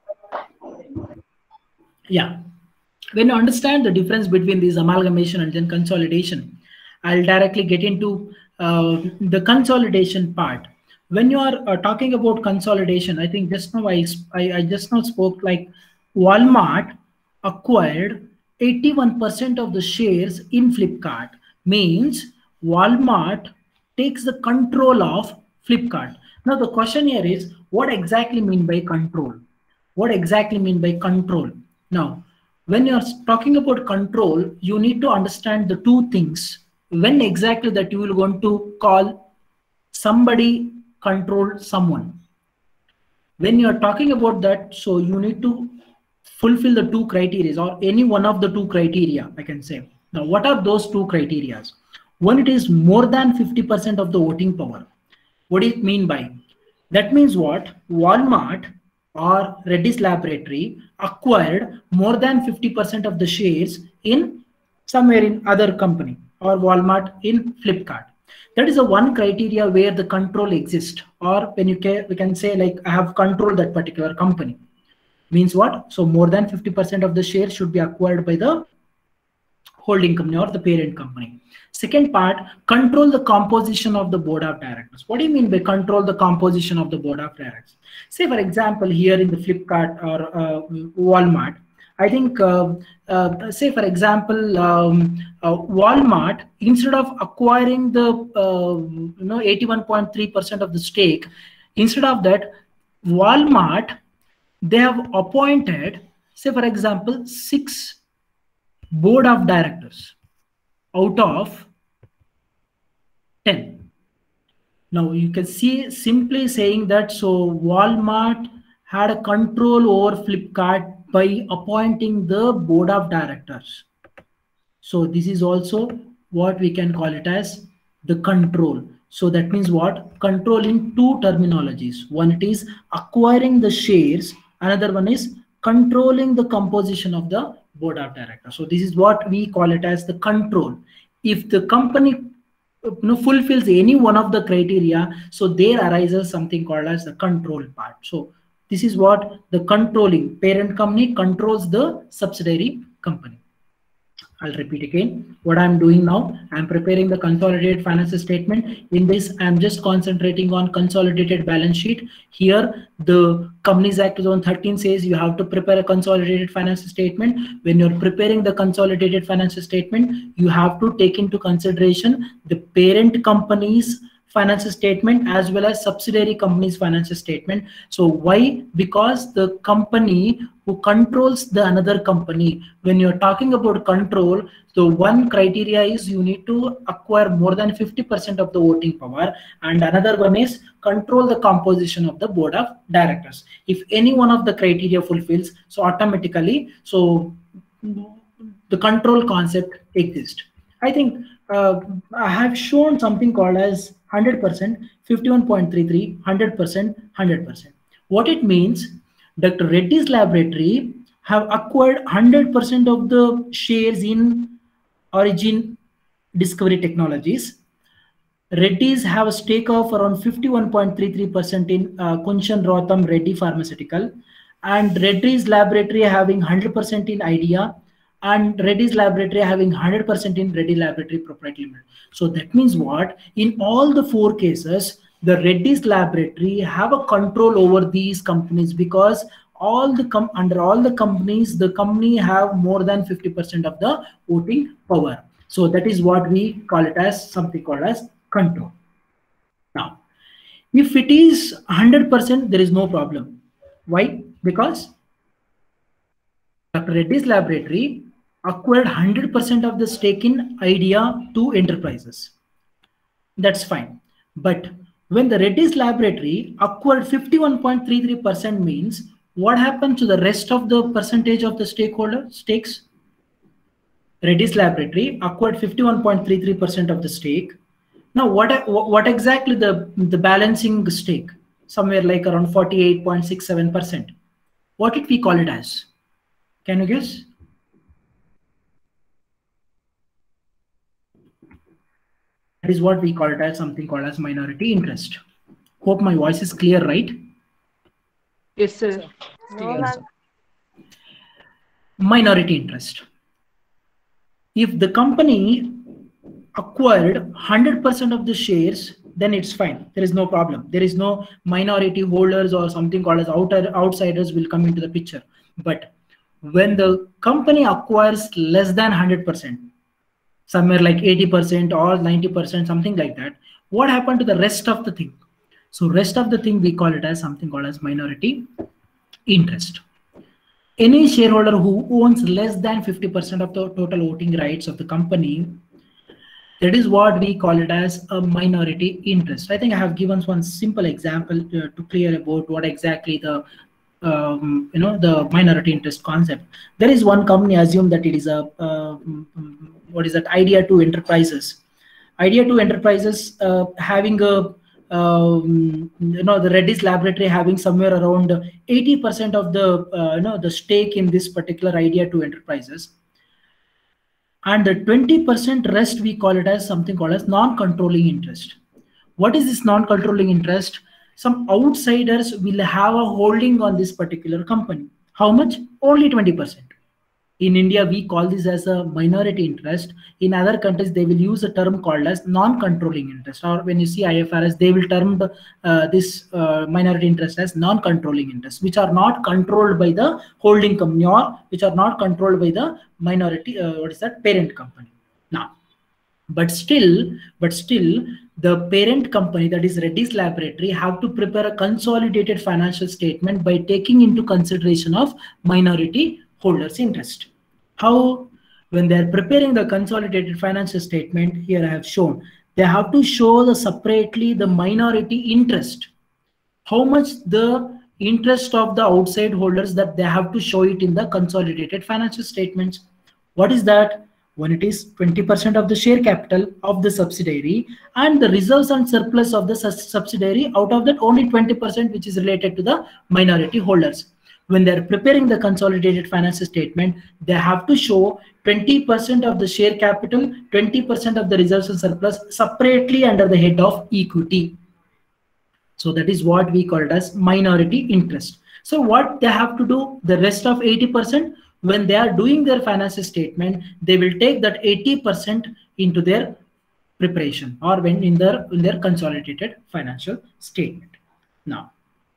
B: Yeah. When you understand the difference between this amalgamation and then consolidation, I'll directly get into the consolidation part. When you are talking about consolidation, I think just now I just now spoke like Walmart acquired 81% of the shares in Flipkart. Means Walmart takes the control of Flipkart. Now the question here is, what exactly mean by control? What exactly mean by control? Now, when you're talking about control, you need to understand the two things. When exactly that you will going to call somebody control someone. When you're talking about that, so you need to fulfill the two criteria or any one of the two criteria, I can say. Now, what are those two criteria? when it is more than 50% of the voting power. What do you mean by? That means what? Walmart or Reddy's Laboratory acquired more than 50% of the shares in somewhere in other company, or Walmart in Flipkart. That is the one criteria where the control exists, or when we can say like I have controlled that particular company. Means what? So more than 50% of the shares should be acquired by the holding company or the parent company. Second part, control the composition of the board of directors. What do you mean by control the composition of the board of directors? Say for example, here in the Flipkart or Walmart, I think, say for example, Walmart, instead of acquiring the 81.3% of the stake, instead of that, Walmart, they have appointed, say for example, 6 board of directors out of 10. Now you can see simply saying that, so Walmart had a control over Flipkart by appointing the board of directors. So this is also what we can call it as the control. So that means what? Control in 2 terminologies. One, it is acquiring the shares. Another one is controlling the composition of the board of directors. So this is what we call it as the control. If the company fulfills any one of the criteria, so there arises something called as the control part. So this is what the controlling parent company controls the subsidiary company. I'll repeat again what I'm doing now. I'm preparing the consolidated financial statement. In this, I'm just concentrating on consolidated balance sheet. Here, the Companies Act 2013 says you have to prepare a consolidated financial statement. When you're preparing the consolidated financial statement, you have to take into consideration the parent company's financial statement as well as subsidiary company's financial statement. So why? Because the company who controls the another company, when you're talking about control, so one criteria is you need to acquire more than 50% of the voting power, and another one is control the composition of the board of directors. If any one of the criteria fulfills, so automatically, so the control concept exists. I think I have shown something called as 100%, 51.33, 100%, 100%. What it means, Dr. Reddy's Laboratory have acquired 100% of the shares in Origin Discovery Technologies. Reddy's have a stake of around 51.33% in Kunshan Rotham Reddy Pharmaceutical, and Reddy's Laboratory having 100% in Idea, and Reddy's Laboratory having 100% in Reddy Laboratory Proprietary Limited. So that means what? In all the 4 cases, the Reddy's Laboratory have a control over these companies, because all the under all the companies, the company have more than 50% of the voting power. So that is what we call it as something called as control. Now, if it is 100%, there is no problem. Why? Because Dr. Reddy's Laboratory acquired 100% of the stake in Idea 2 Enterprises. That's fine. But when the Reddy's Laboratory acquired 51.33% means, what happened to the rest of the percentage of the stakes? Reddy's Laboratory acquired 51.33% of the stake. Now, what exactly the balancing stake? Somewhere like around 48.67%. What did we call it as? Can you guess? That is what we call it as something called as minority interest. Hope my voice is clear, right?
F: Yes, sir.
B: Minority interest. If the company acquired 100% of the shares, then it's fine. There is no problem. There is no minority holders or something called as outsiders will come into the picture. But when the company acquires less than 100%, somewhere like 80% or 90%, something like that, what happened to the rest of the thing? So rest of the thing, we call it as something called as minority interest. Any shareholder who owns less than 50% of the total voting rights of the company, that is what we call it as a minority interest. I think I have given one simple example to clear about what exactly the the minority interest concept. There is one company, assume that it is a what is that, Idea 2 Enterprises, Idea 2 Enterprises having a the Reddy's Laboratory having somewhere around 80% of the the stake in this particular Idea 2 Enterprises, and the 20% rest we call it as something called as non-controlling interest. What is this non-controlling interest? Some outsiders will have a holding on this particular company. How much? Only 20%. In India, we call this as a minority interest. In other countries, they will use a term called as non-controlling interest. Or when you see IFRS, they will term this minority interest as non-controlling interest, which are not controlled by the holding company or which are not controlled by the minority, parent company. Now, but still, the parent company, that is Reddy's Laboratory, have to prepare a consolidated financial statement by taking into consideration of minority holders' interest. How? When they are preparing the consolidated financial statement, here I have shown, they have to show separately the minority interest. How much the interest of the outside holders that they have to show it in the consolidated financial statements. What is that? When it is 20% of the share capital of the subsidiary and the reserves and surplus of the subsidiary, out of that only 20% which is related to the minority holders. When they're preparing the consolidated financial statement, they have to show 20% of the share capital, 20% of the reserves and surplus separately under the head of equity. So that is what we call it as minority interest. So what they have to do, the rest of 80%, when they are doing their financial statement, they will take that 80% into their preparation or when in their consolidated financial statement. Now,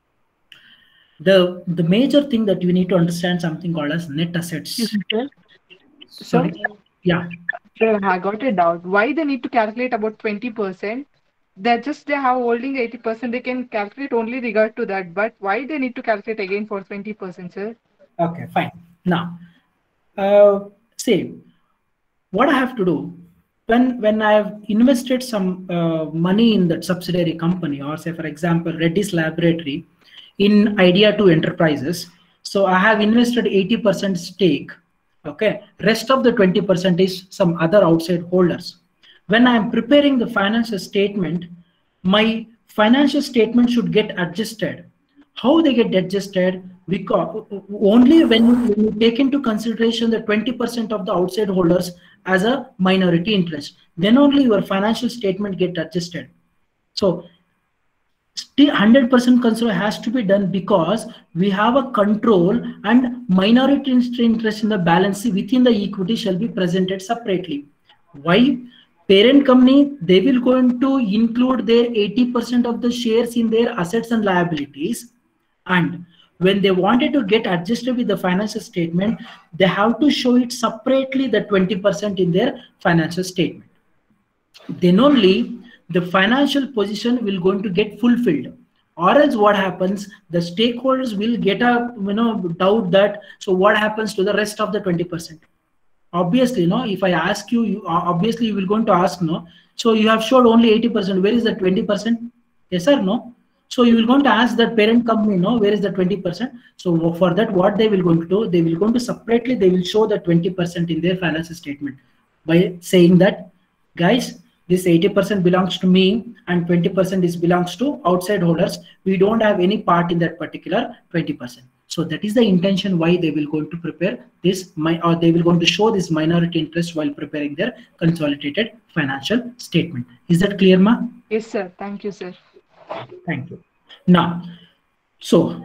B: the major thing that you need to understand something called as net assets.
F: Sorry.
B: Yeah.
F: Sir, I got a doubt. Why they need to calculate about 20%? They have holding 80%. They can calculate only regard to that. But why they need to calculate again for 20%, sir?
B: Okay, fine. Now, say what I have to do when I have invested some money in that subsidiary company, or say for example Reddy's Laboratory in Idea 2 Enterprises. So I have invested 80% stake. Okay, rest of the 20% is some other outside holders. When I am preparing the financial statement, my financial statement should get adjusted. How they get adjusted? Because only when you take into consideration the 20% of the outside holders as a minority interest, then only your financial statement get adjusted. So still 100% control has to be done because we have a control and minority interest in the balance sheet within the equity shall be presented separately. Why? Parent company, they will going to include their 80% of the shares in their assets and liabilities, and when they wanted to get adjusted with the financial statement, they have to show it separately, the 20% in their financial statement. Then only the financial position will going to get fulfilled, or else what happens, the stakeholders will get a doubt that, so what happens to the rest of the 20%? Obviously, if I ask you, obviously you will going to ask, no, so you have showed only 80%, where is the 20%? Yes or no? So you will going to ask that parent company, no, where is the 20%? So for that, what they will going to do, they will going to separately, they will show the 20% in their financial statement by saying that, guys, this 80% belongs to me and 20% belongs to outside holders. We don't have any part in that particular 20%. So that is the intention why they will going to prepare this, or they will going to show this minority interest while preparing their consolidated financial statement. Is that clear, ma?
F: Yes, sir. Thank you, sir.
B: Thank you. Now, so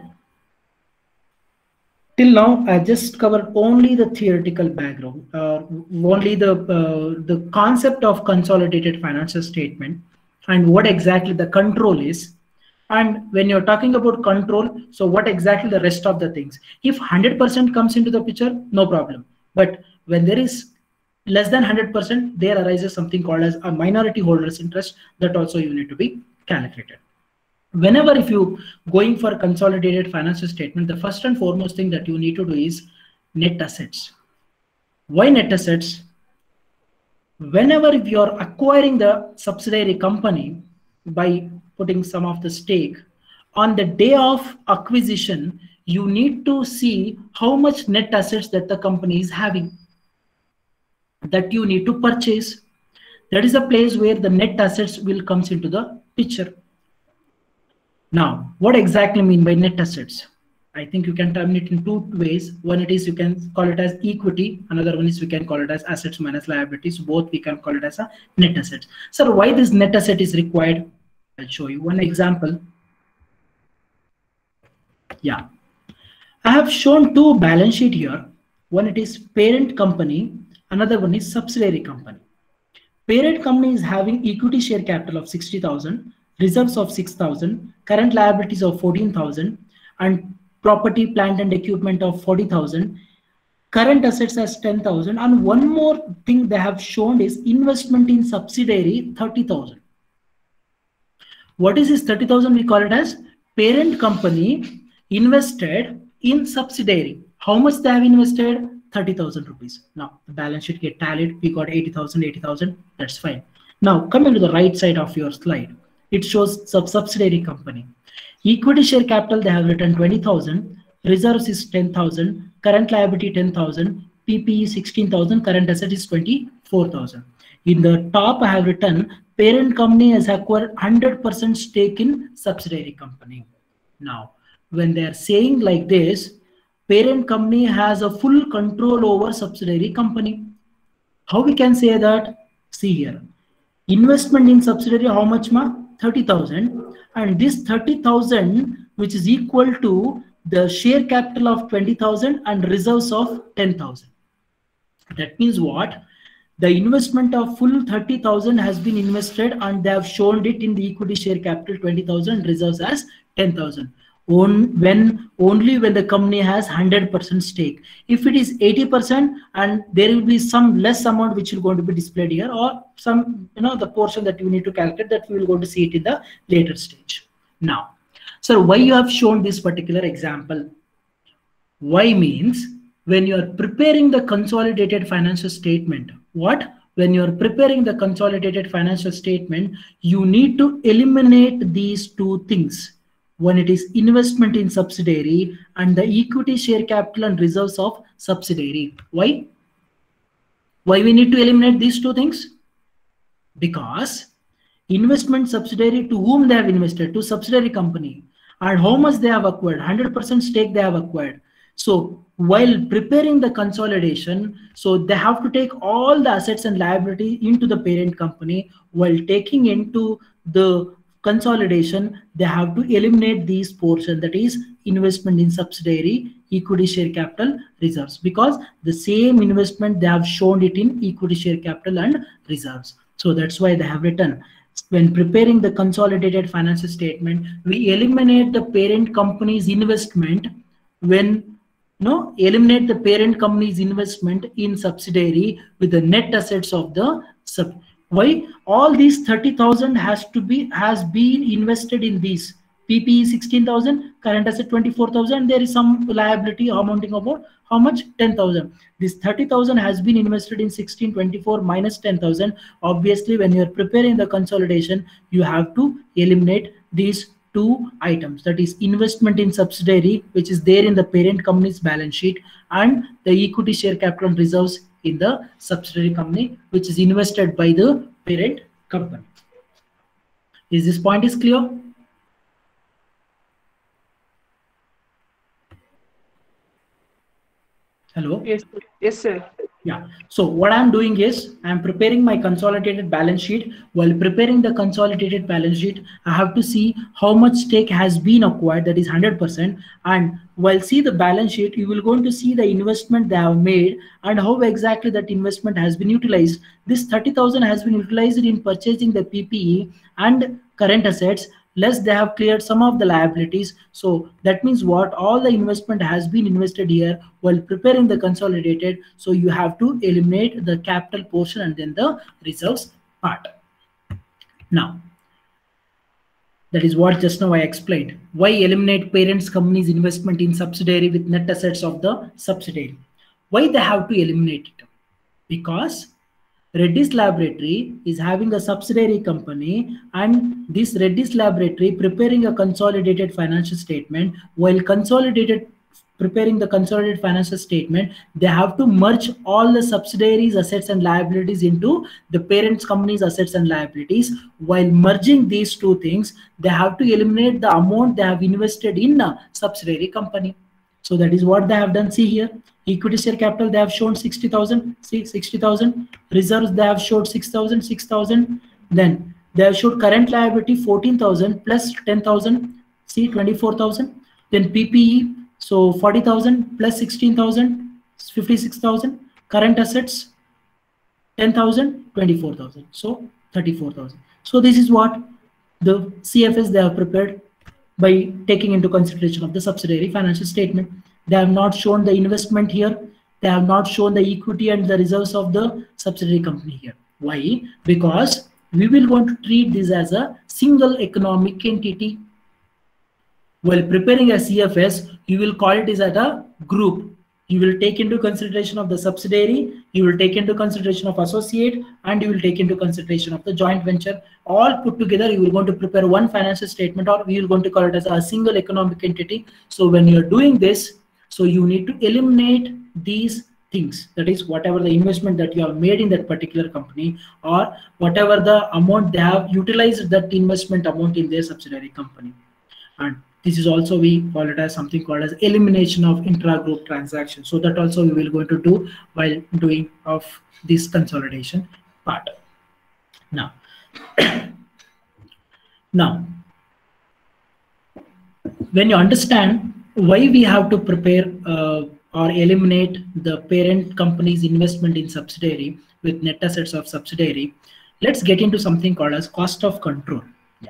B: till now, I just covered only the theoretical background, only the concept of consolidated financial statement and what exactly the control is. And when you're talking about control, so what exactly the rest of the things? If 100% comes into the picture, no problem. But when there is less than 100%, there arises something called as a minority holders interest that also you need to be calculated. Whenever if you going for consolidated financial statement, the first and foremost thing that you need to do is net assets. Why net assets? Whenever if you are acquiring the subsidiary company by putting some of the stake, on the day of acquisition, you need to see how much net assets that the company is having, that you need to purchase. That is the place where the net assets will comes into the picture. Now, what exactly mean by net assets? I think you can term it in two ways. One, it is you can call it as equity. Another one is we can call it as assets minus liabilities. Both we can call it as a net assets. So why this net asset is required? I'll show you one example. Yeah, I have shown two balance sheet here. One, it is parent company. Another one is subsidiary company. Parent company is having equity share capital of 60,000, reserves of 6,000, current liabilities of 14,000, and property, plant and equipment of 40,000, current assets as 10,000, and one more thing they have shown is investment in subsidiary 30,000. What is this 30,000? We call it as parent company invested in subsidiary. How much they have invested? 30,000 rupees. Now the balance sheet get tallied. We got 80,000, 80,000. That's fine. Now coming to the right side of your slide, it shows subsidiary company. Equity share capital, they have written 20,000. Reserves is 10,000. Current liability 10,000. PPE 16,000. Current asset is 24,000. In the top, I have written parent company has acquired 100% stake in subsidiary company. Now, when they are saying like this, parent company has a full control over subsidiary company. How we can say that? See here. Investment in subsidiary, how much ma? 30,000. And this 30,000, which is equal to the share capital of 20,000 and reserves of 10,000. That means what? The investment of full 30,000 has been invested and they have shown it in the equity share capital 20,000, reserves as 10,000. Only when the company has 100% stake. If it is 80%, and there will be some less amount which will going to be displayed here, or some, the portion that you need to calculate, that we will go to see it in the later stage. Now, so why you have shown this particular example? Why means when you are preparing the consolidated financial statement, what? When you are preparing the consolidated financial statement, you need to eliminate these two things. When it is investment in subsidiary and the equity share capital and reserves of subsidiary. Why? Why we need to eliminate these two things? Because investment subsidiary, to whom they have invested, to subsidiary company, and how much they have acquired, 100% stake they have acquired. So while preparing the consolidation, so they have to take all the assets and liability into the parent company. While taking into the consolidation, they have to eliminate these portion, that is investment in subsidiary, equity share capital, reserves, because the same investment they have shown it in equity share capital and reserves. So that's why they have written, when preparing the consolidated financial statement, we eliminate the parent company's investment eliminate the parent company's investment in subsidiary with the net assets of the sub. Why? All these 30,000 has been invested in these. PPE 16,000, current asset 24,000. There is some liability amounting about how much? 10,000. This 30,000 has been invested in 1624 minus 10,000. Obviously, when you are preparing the consolidation, you have to eliminate these two items. That is investment in subsidiary, which is there in the parent company's balance sheet, and the equity share capital and reserves in the subsidiary company, which is invested by the parent company. Is this point is clear? Hello?
F: Yes, sir.
B: Yeah. So what I'm doing is I'm preparing my consolidated balance sheet. While preparing the consolidated balance sheet, I have to see how much stake has been acquired, that is 100%. And while see the balance sheet, you will going to see the investment they have made and how exactly that investment has been utilized. This 30,000 has been utilized in purchasing the PPE and current assets, less they have cleared some of the liabilities. So that means what? All the investment has been invested here while preparing the consolidated. So you have to eliminate the capital portion and then the reserves part. Now, that is what just now I explained. Why eliminate parent's company's investment in subsidiary with net assets of the subsidiary? Why they have to eliminate it? Because Reddy's Laboratory is having a subsidiary company, and this Reddy's Laboratory preparing a consolidated financial statement. While consolidated preparing the consolidated financial statement, they have to merge all the subsidiaries assets and liabilities into the parent company's assets and liabilities. While merging these two things, they have to eliminate the amount they have invested in a subsidiary company. So that is what they have done. See here, equity share capital, they have shown 60,000. See, 60,000. Reserves, they have showed 6,000, 6,000. Then they have showed current liability 14,000 plus 10,000. See, 24,000. Then PPE, so 40,000 plus 16,000, 56,000. Current assets, 10,000, 24,000. So 34,000. So this is what the CFS they have prepared by taking into consideration of the subsidiary financial statement. They have not shown the investment here. They have not shown the equity and the reserves of the subsidiary company here. Why? Because we will going to treat this as a single economic entity. While preparing a CFS, you will call it as a group. You will take into consideration of the subsidiary, you will take into consideration of associate, and you will take into consideration of the joint venture. All put together, you will going to prepare one financial statement, or we will going to call it as a single economic entity. So when you are doing this, so you need to eliminate these things. That is, whatever the investment that you have made in that particular company, or whatever the amount they have utilized that investment amount in their subsidiary company. And this is also, we call it as something called as elimination of intra-group transactions. So that also we will going to do while doing of this consolidation part. Now, when you understand why we have to prepare or eliminate the parent company's investment in subsidiary with net assets of subsidiary, let's get into something called as cost of control.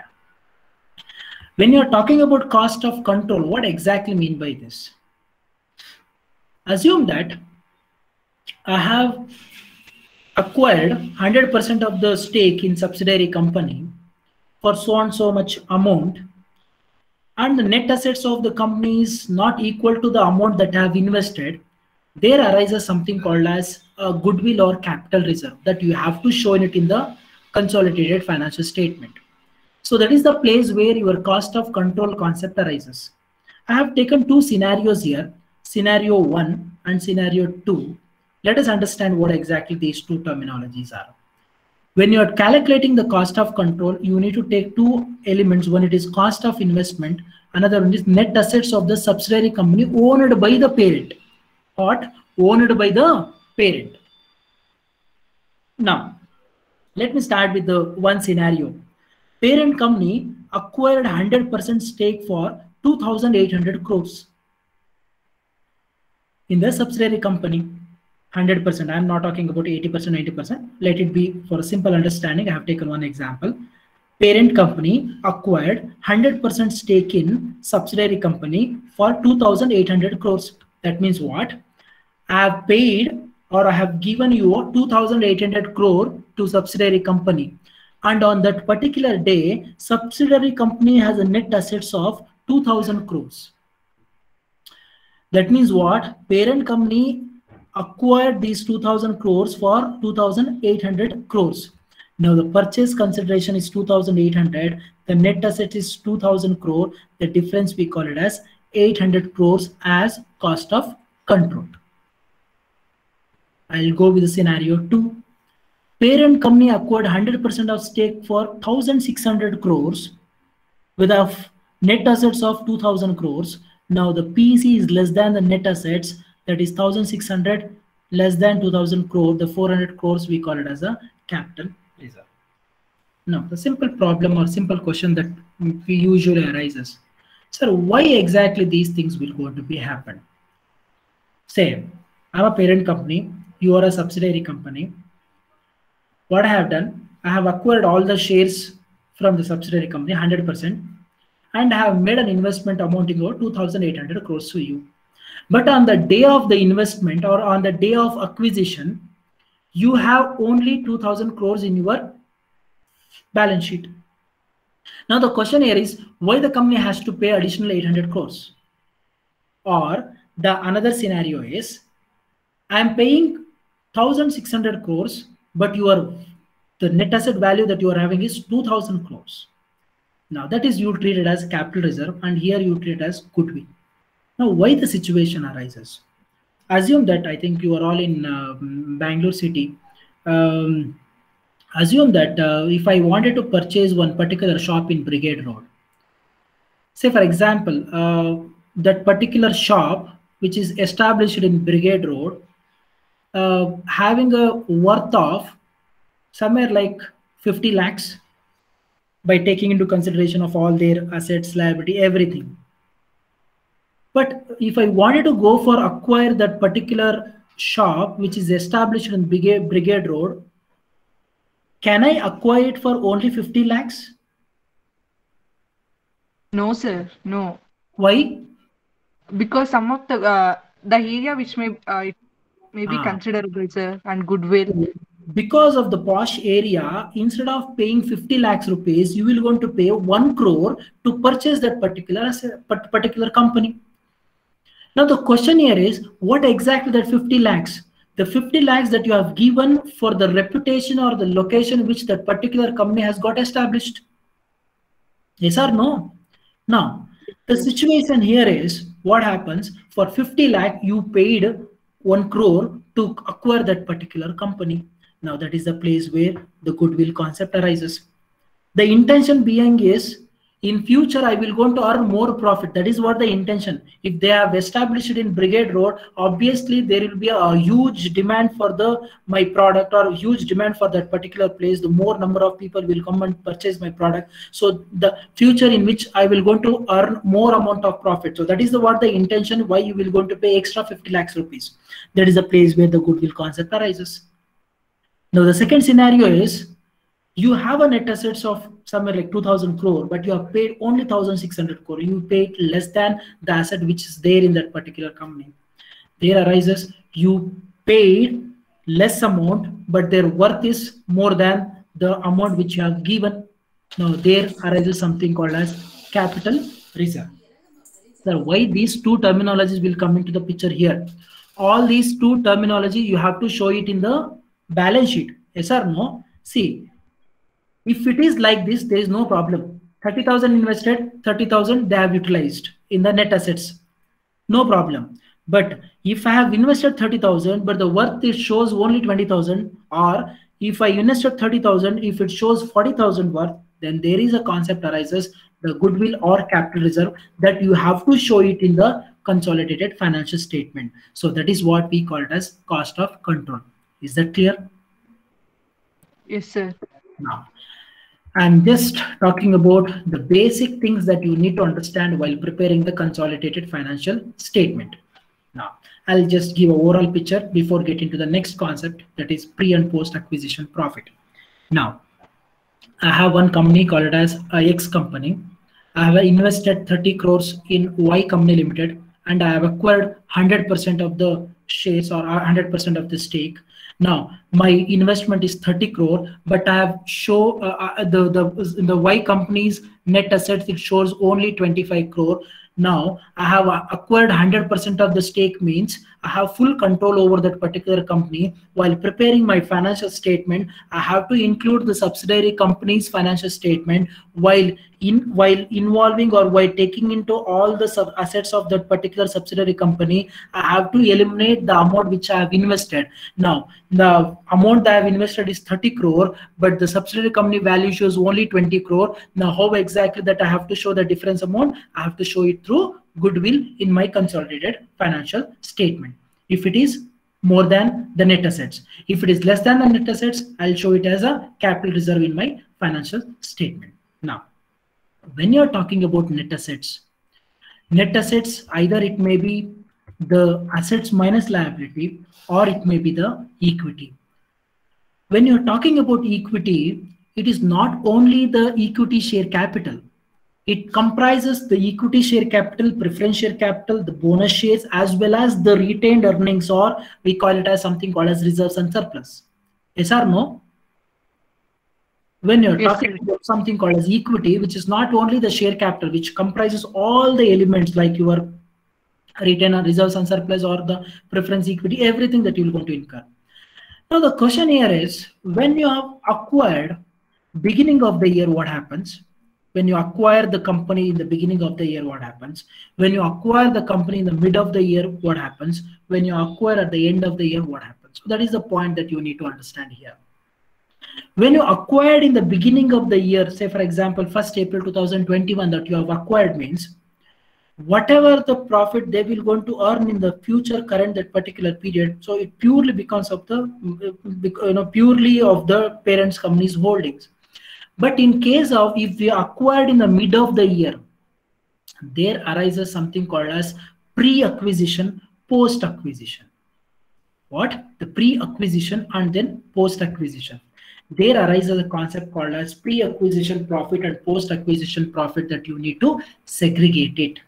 B: When you're talking about cost of control, what exactly mean by this? Assume that I have acquired 100% of the stake in subsidiary company for so and so much amount, and the net assets of the company is not equal to the amount that I have invested. There arises something called as a goodwill or capital reserve that you have to show it in the consolidated financial statement. So that is the place where your cost of control concept arises. I have taken two scenarios here, scenario 1 and scenario 2. Let us understand what exactly these two terminologies are. When you are calculating the cost of control, you need to take two elements. One, it is cost of investment. Another one is net assets of the subsidiary company owned by the parent. What? Owned by the parent. Now, let me start with the one scenario. Parent company acquired 100% stake for 2,800 crores in the subsidiary company. 100%. I am not talking about 80%, 90%. Let it be for a simple understanding. I have taken one example. Parent company acquired 100% stake in subsidiary company for 2,800 crores. That means what? I have paid, or I have given you 2,800 crore to subsidiary company. And on that particular day, subsidiary company has a net assets of 2,000 crores. That means what? Parent company acquired these 2,000 crores for 2,800 crores. Now the purchase consideration is 2,800. The net asset is 2,000 crore. The difference we call it as 800 crores as cost of control. I'll go with the scenario 2. Parent company acquired 100% of stake for 1,600 crores with a net assets of 2,000 crores. Now the PC is less than the net assets, that is 1,600 less than 2,000 crore. The 400 crores we call it as a capital reserve. Now the simple problem or simple question that we usually arises, sir, why exactly these things will going to be happen? Say, I'm a parent company, you are a subsidiary company. What I have done, I have acquired all the shares from the subsidiary company, 100%, and I have made an investment amounting to 2,800 crores to you. But on the day of the investment or on the day of acquisition, you have only 2,000 crores in your balance sheet. Now the question here is, why the company has to pay additional 800 crores? Or the another scenario is, I am paying 1,600 crores, but the net asset value that you are having is 2,000 crores. Now that is you treat it as capital reserve, and here you treat it as goodwill. Now, why the situation arises? Assume that, I think you are all in Bangalore city. Assume that if I wanted to purchase one particular shop in Brigade Road, say for example, that particular shop which is established in Brigade Road, having a worth of somewhere like 50 lakhs by taking into consideration of all their assets, liability, everything. But if I wanted to go for acquire that particular shop which is established in Brigade Road, can I acquire it for only 50 lakhs?
F: No, sir. No.
B: Why?
F: Because some of the area which may it may be considerable, sir, and goodwill.
B: Because of the posh area, instead of paying 50 lakhs rupees, you will going to pay 1 crore to purchase that particular company. Now the question here is, what exactly that 50 lakhs? The 50 lakhs that you have given for the reputation or the location which that particular company has got established. Yes or no? Now, the situation here is, what happens? For 50 lakh, you paid 1 crore to acquire that particular company. Now that is the place where the goodwill concept arises. The intention being is, in future I will going to earn more profit. That is what the intention. If they have established it in Brigade Road, obviously there will be a huge demand for my product, or huge demand for that particular place. The more number of people will come and purchase my product. So the future in which I will going to earn more amount of profit. So that is what the intention, why you will going to pay extra 50 lakhs rupees. That is the place where the goodwill concept arises. Now the second scenario is, you have a net assets of somewhere like 2000 crore, but you have paid only 1600 crore. You paid less than the asset which is there in that particular company. There arises, you paid less amount, but their worth is more than the amount which you have given. Now there arises something called as capital reserve. So why these two terminologies will come into the picture here? All these two terminology, you have to show it in the balance sheet. Yes or no? See, if it is like this, there is no problem. 30,000 invested, 30,000 they have utilized in the net assets. No problem. But if I have invested 30,000, but the worth it shows only 20,000, or if I invested 30,000, if it shows 40,000 worth, then there is a concept arises, the goodwill or capital reserve, that you have to show it in the consolidated financial statement. So that is what we call it as cost of control. Is that clear?
F: Yes, sir.
B: Now, I'm just talking about the basic things that you need to understand while preparing the consolidated financial statement. Now, I'll just give an overall picture before getting to the next concept, that is pre and post acquisition profit. Now, I have one company called it as X company. I have invested 30 crores in Y company limited, and I have acquired 100% of the shares or 100% of the stake. Now my investment is 30 crore, but I have show the Y company's net assets, it shows only 25 crore. Now I have acquired 100% of the stake, means I have full control over that particular company. While preparing my financial statement, I have to include the subsidiary company's financial statement while involving or while taking into all the assets of that particular subsidiary company. I have to eliminate the amount which I have invested. Now the amount that I have invested is 30 crore, but the subsidiary company value shows only 20 crore. Now how exactly that I have to show the difference amount? I have to show it through goodwill in my consolidated financial statement. If it is more than the net assets, if it is less than the net assets, I'll show it as a capital reserve in my financial statement. Now, when you're talking about net assets, either it may be the assets minus liability, or it may be the equity. When you're talking about equity, it is not only the equity share capital. It comprises the equity share capital, preference share capital, the bonus shares, as well as the retained earnings, or we call it as something called as reserves and surplus. Yes or no? When you're talking about something called as equity, which is not only the share capital, which comprises all the elements like your retained reserves and surplus or the preference equity, everything that you're going to incur. Now the question here is, when you have acquired beginning of the year, what happens? When you acquire the company in the beginning of the year, what happens? When you acquire the company in the mid of the year, what happens? When you acquire at the end of the year, what happens? So that is the point that you need to understand here. When you acquired in the beginning of the year, say for example, 1st April 2021 that you have acquired means, whatever the profit they will going to earn in the future current that particular period, so it purely becomes of the purely of the parents company's holdings. But in case of if we acquired in the mid of the year, there arises something called as pre-acquisition, post-acquisition. What? The pre-acquisition and then post-acquisition. There arises a concept called as pre-acquisition profit and post-acquisition profit that you need to segregate it.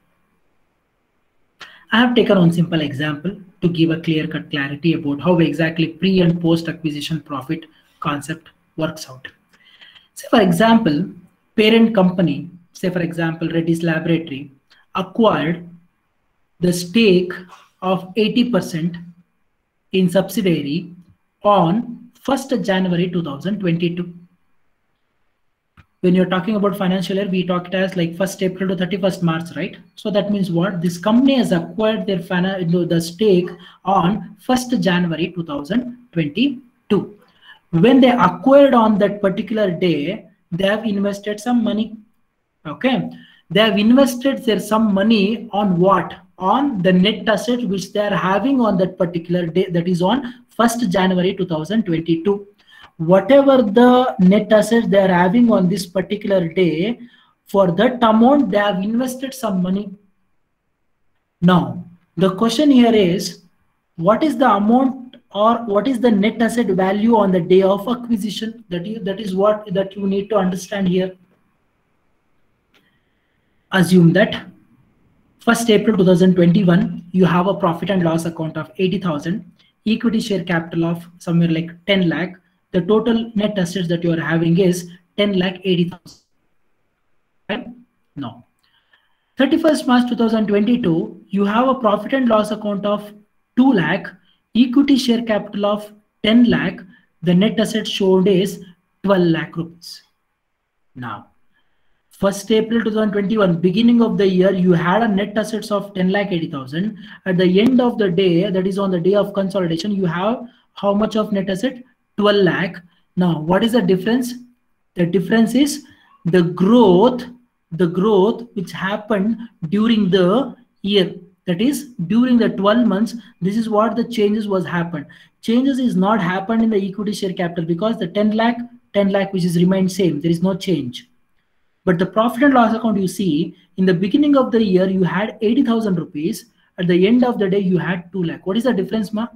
B: I have taken one simple example to give a clear-cut clarity about how exactly pre and post-acquisition profit concept works out. Say for example, parent company, say for example, Reddy's Laboratory acquired the stake of 80% in subsidiary on 1st January 2022. When you're talking about financial year, we talk it as like 1st April to 31st March, right? So that means what? This company has acquired their the stake on 1st January 2022. When they acquired on that particular day, they have invested some money. Okay, they have invested their some money on what? On the net asset which they are having on that particular day, that is on 1st January 2022. Whatever the net assets they are having on this particular day, for that amount they have invested some money. Now the question here is, what is the amount or what is the net asset value on the day of acquisition? That is what that you need to understand here. Assume that 1st April 2021 you have a profit and loss account of 80,000, equity share capital of somewhere like 10 lakh. The total net assets that you are having is 10,80,000. Right? No. 31st March 2022, you have a profit and loss account of 2 lakh, equity share capital of 10 lakh. The net asset showed is 12 lakh rupees. Now, 1st April 2021, beginning of the year, you had a net assets of 10,80,000. At the end of the day, that is on the day of consolidation, you have how much of net asset? 12 lakh. Now, what is the difference? The difference is the growth which happened during the year. That is during the 12 months. This is what the changes was happened. Changes is not happened in the equity share capital because the 10 lakh which is remained same. There is no change. But the profit and loss account, you see, in the beginning of the year, you had 80,000 rupees. At the end of the day, you had 2 lakh. What is the difference, ma?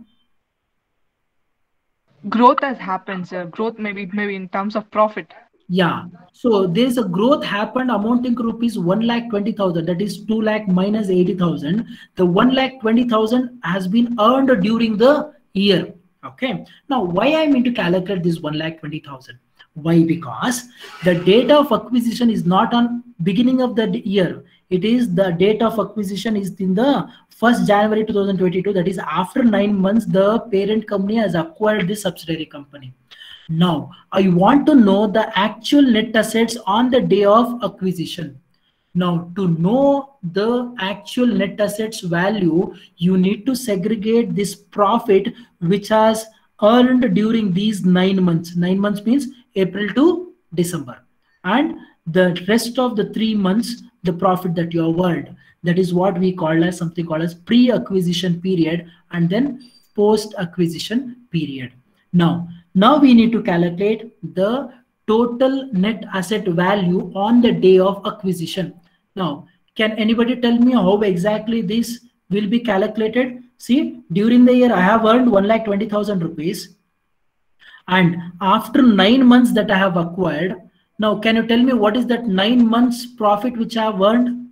F: Growth has happened, sir. Growth maybe in terms of profit.
B: Yeah. So there is a growth happened amounting to rupees 1,20,000. That is 2 lakh minus 80,000. The 1,20,000 has been earned during the year. Okay. Now, why I mean to calculate this 1,20,000? Why? Because the date of acquisition is not on beginning of the year. It is the date of acquisition is in the 1st January 2022. That is after 9 months, the parent company has acquired this subsidiary company. Now, I want to know the actual net assets on the day of acquisition. Now, to know the actual net assets value, you need to segregate this profit which has earned during these 9 months. 9 months means April to December. And the rest of the 3 months, the profit that you have earned. That is what we call as something called as pre-acquisition period and then post-acquisition period. Now we need to calculate the total net asset value on the day of acquisition. Now, can anybody tell me how exactly this will be calculated? See, during the year, I have earned 1,20,000 rupees. And after 9 months that I have acquired, now can you tell me what is that 9 months profit which I have earned?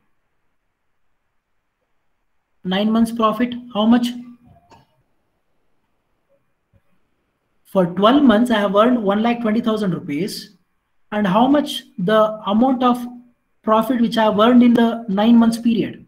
B: 9 months profit, how much? For 12 months, I have earned 1,20,000 rupees. And how much the amount of profit which I have earned in the 9 months period?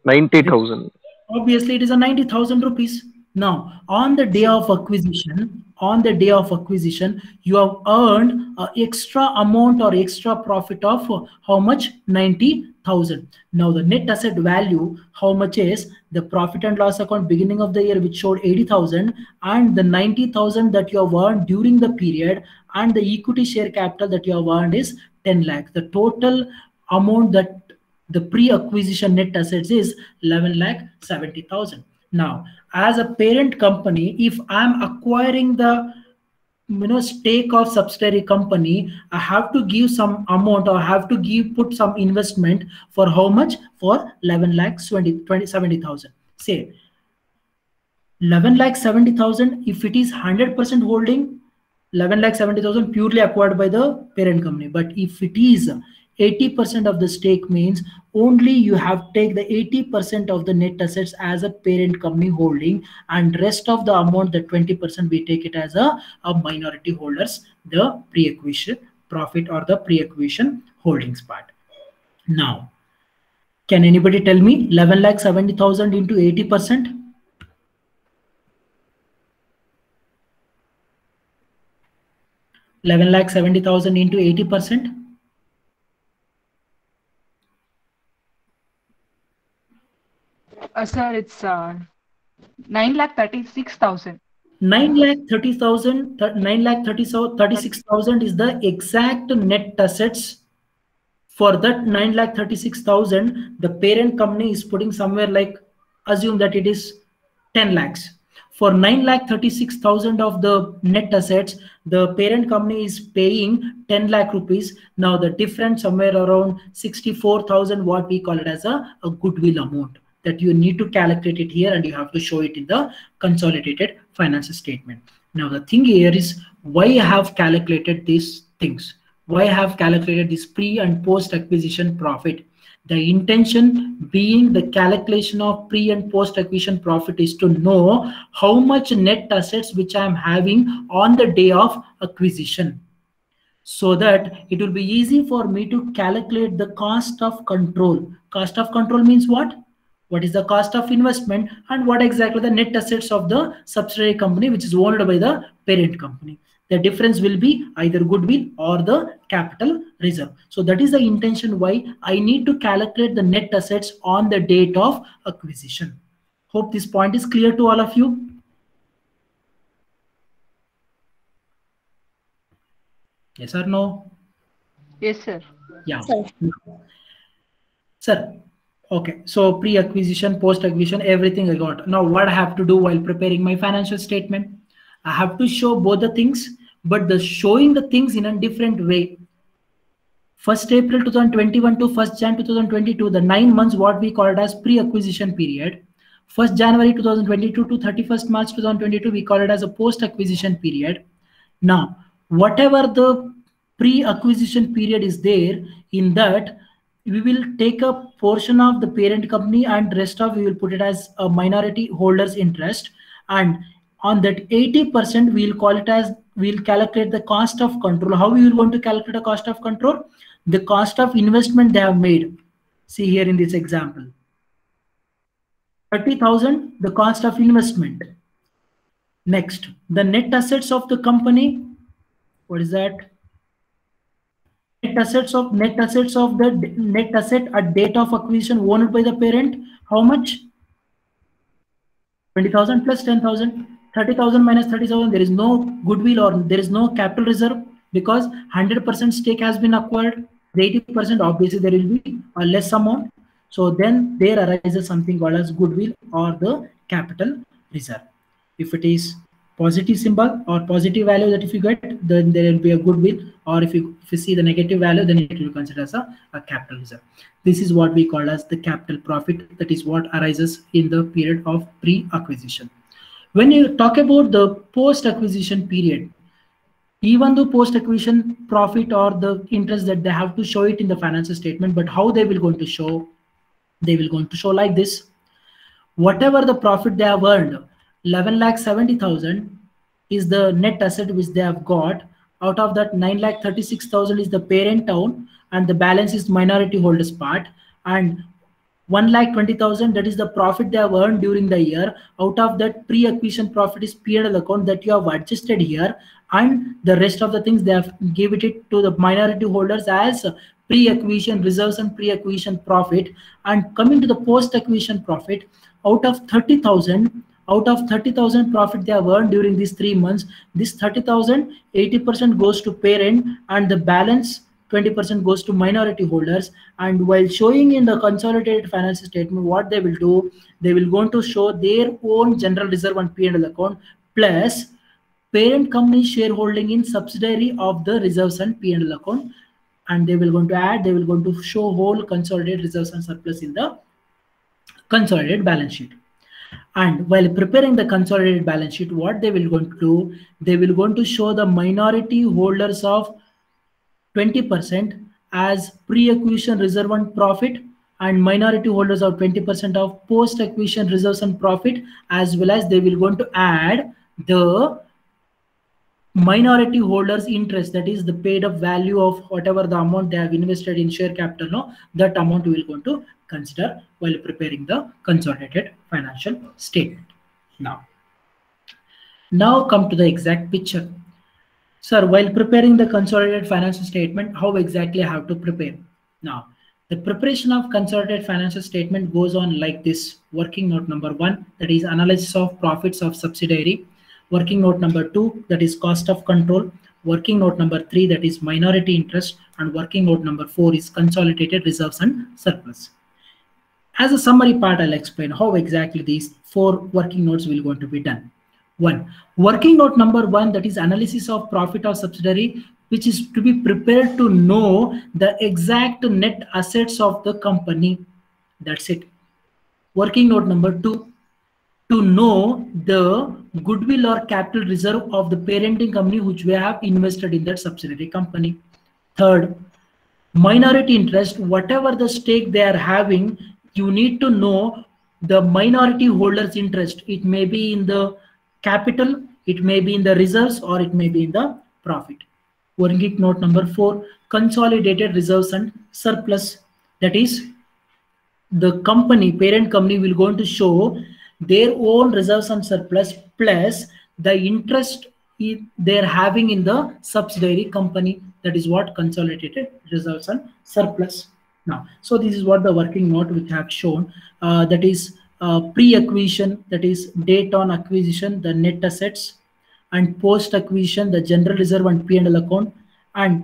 G: 90,000.
B: Obviously, it is a 90,000 rupees. Now, on the day of acquisition, on the day of acquisition, you have earned extra amount or extra profit of how much? 90,000. Now the net asset value, how much is the profit and loss account beginning of the year, which showed 80,000, and the 90,000 that you have earned during the period, and the equity share capital that you have earned is 10 lakh. The total amount that the pre-acquisition net assets is 11,70,000. Now, as a parent company, if I'm acquiring the stake of subsidiary company, I have to give some amount, or I have to put some investment for how much? For 11,70,000. Say 11,70,000. If it is 100% holding, 11,70,000 purely acquired by the parent company. But if it is 80% of the stake, means only you have to take the 80% of the net assets as a parent company holding, and rest of the amount, the 20%, we take it as a minority holders, the pre-acquisition profit or the pre-acquisition holdings part. Now, can anybody tell me 11,70,000 into 80%? 11,70,000 into 80%?
F: Sir, it's 9,36,000.
B: 9,36,000 is the exact net assets. For that 9,36,000, the parent company is putting somewhere like, assume that it is 10 lakhs. For 9,36,000 of the net assets, the parent company is paying 10 lakh rupees. Now the difference somewhere around 64,000, what we call it as a goodwill amount, that you need to calculate it here, and you have to show it in the consolidated financial statement. Now the thing here is, why I have calculated these things? Why I have calculated this pre and post acquisition profit? The intention being the calculation of pre and post acquisition profit is to know how much net assets which I am having on the day of acquisition, so that it will be easy for me to calculate the cost of control. Cost of control means what? What is the cost of investment, and what exactly the net assets of the subsidiary company which is owned by the parent company. The difference will be either goodwill or the capital reserve. So that is the intention why I need to calculate the net assets on the date of acquisition. Hope this point is clear to all of you. Yes or no?
F: Yes, sir.
B: Yeah. Sir. Okay, so pre-acquisition, post-acquisition, everything I got. Now what I have to do while preparing my financial statement? I have to show both the things, but showing the things in a different way. 1st April 2021 to 1st Jan 2022, the 9 months, what we call it as pre-acquisition period. 1st January 2022 to 31st March 2022, we call it as a post-acquisition period. Now, whatever the pre-acquisition period is there, in that, we will take a portion of the parent company, and rest of we will put it as a minority holders interest, and on that 80% we'll call it as, we'll calculate the cost of control. How we will going to calculate a cost of control? The cost of investment they have made. See here in this example, 30,000 the cost of investment. Next, the net assets of the company. What is that? Net assets of the net asset at date of acquisition owned by the parent. How much? 20,000 plus 10,000. 30,000 minus 30,000. There is no goodwill or there is no capital reserve, because 100% stake has been acquired. The 80%, obviously there will be a less amount. So then there arises something called as goodwill or the capital reserve. If it is positive symbol or positive value that if you get, then there will be a goodwill, or if you see the negative value, then it will be considered as a capital reserve. This is what we call as the capital profit. That is what arises in the period of pre-acquisition. When you talk about the post-acquisition period, even though post-acquisition profit or the interest that they have to show it in the financial statement, but how they will going to show? They will going to show like this. Whatever the profit they have earned, 11,70,000 is the net asset which they have got. Out of that, 9,36,000 is the parent own, and the balance is minority holders part. And 1,20,000, that is the profit they have earned during the year. Out of that, pre-acquisition profit is P&L account that you have adjusted here, and the rest of the things they have given it to the minority holders as pre-acquisition reserves and pre-acquisition profit. And coming to the post-acquisition profit, out of 30,000 profit they have earned during these 3 months, this 30,000, 80% goes to parent, and the balance 20% goes to minority holders. And while showing in the consolidated financial statement, what they will do, they will going to show their own general reserve and P&L account plus parent company shareholding in subsidiary of the reserves and P&L account, and they will going to show whole consolidated reserves and surplus in the consolidated balance sheet. And while preparing the consolidated balance sheet, what they will going to do, they will going to show the minority holders of 20% as pre-acquisition reserve and profit, and minority holders of 20% of post-acquisition reserves and profit, as well as they will going to add the minority holders interest, that is the paid up value of whatever the amount they have invested in share capital. No, that amount we will going to consider while preparing the consolidated financial statement. Now come to the exact picture. Sir, while preparing the consolidated financial statement, how exactly I have to prepare? Now, the preparation of consolidated financial statement goes on like this. Working note number 1, that is analysis of profits of subsidiary. Working note number 2, that is cost of control. Working note number 3, that is minority interest. And working note number 4 is consolidated reserves and surplus. As a summary part, I'll explain how exactly these 4 working notes will going to be done. 1. Working note number 1, that is analysis of profit of subsidiary, which is to be prepared to know the exact net assets of the company. That's it. Working note number 2, to know the goodwill or capital reserve of the parenting company which we have invested in that subsidiary company. 3rd, minority interest, whatever the stake they are having, you need to know the minority holders interest. It may be in the capital, it may be in the reserves, or it may be in the profit. Working note number 4, consolidated reserves and surplus, that is the company, parent company will going to show their own reserves and surplus plus the interest they're having in the subsidiary company. That is what consolidated reserves and surplus. Now, so this is what the working note which I have shown, that is pre-acquisition, that is date on acquisition, the net assets, and post-acquisition, the general reserve and P&L account. And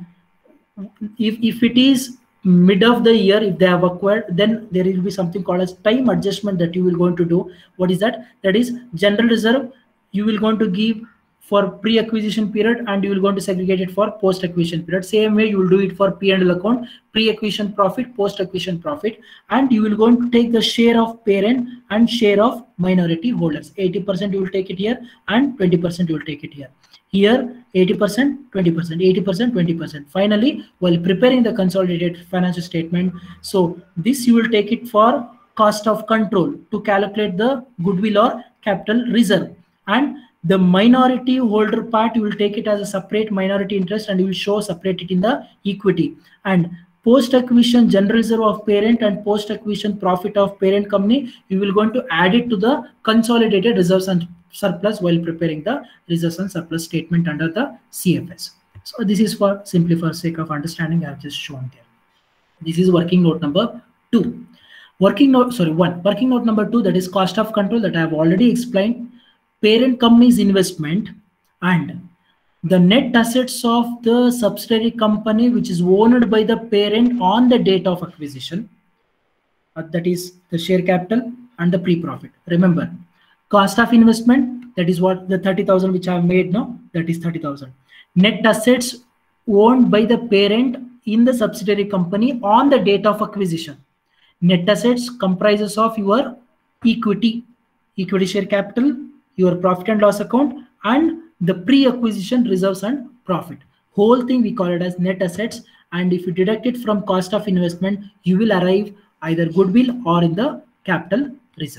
B: if it is mid of the year, if they have acquired, then there will be something called as time adjustment that you will going to do. What is that? That is general reserve you will going to give for pre-acquisition period, and you will going to segregate it for post-acquisition period. Same way you will do it for P&L account, pre-acquisition profit, post-acquisition profit, and you will going to take the share of parent and share of minority holders. 80% you will take it here, and 20% you will take it here. Here 80%, 20%, 80%, 20%. Finally, while preparing the consolidated financial statement, so this you will take it for cost of control to calculate the goodwill or capital reserve, and the minority holder part you will take it as a separate minority interest, and you will show separate it in the equity. And post-acquisition general reserve of parent and post-acquisition profit of parent company, you will going to add it to the consolidated reserves and surplus while preparing the reserves and surplus statement under the CFS. So this is for simply for sake of understanding I have just shown there. This is working note number 2. Working note number 2, that is cost of control, that I have already explained. Parent company's investment and the net assets of the subsidiary company which is owned by the parent on the date of acquisition, that is the share capital and the pre-profit. Remember, cost of investment, that is what the 30,000 which I have made now, that is 30,000. Net assets owned by the parent in the subsidiary company on the date of acquisition. Net assets comprises of your equity share capital, your profit and loss account, and the pre-acquisition reserves and profit. Whole thing we call it as net assets, and if you deduct it from cost of investment, you will arrive either goodwill or in the capital reserve.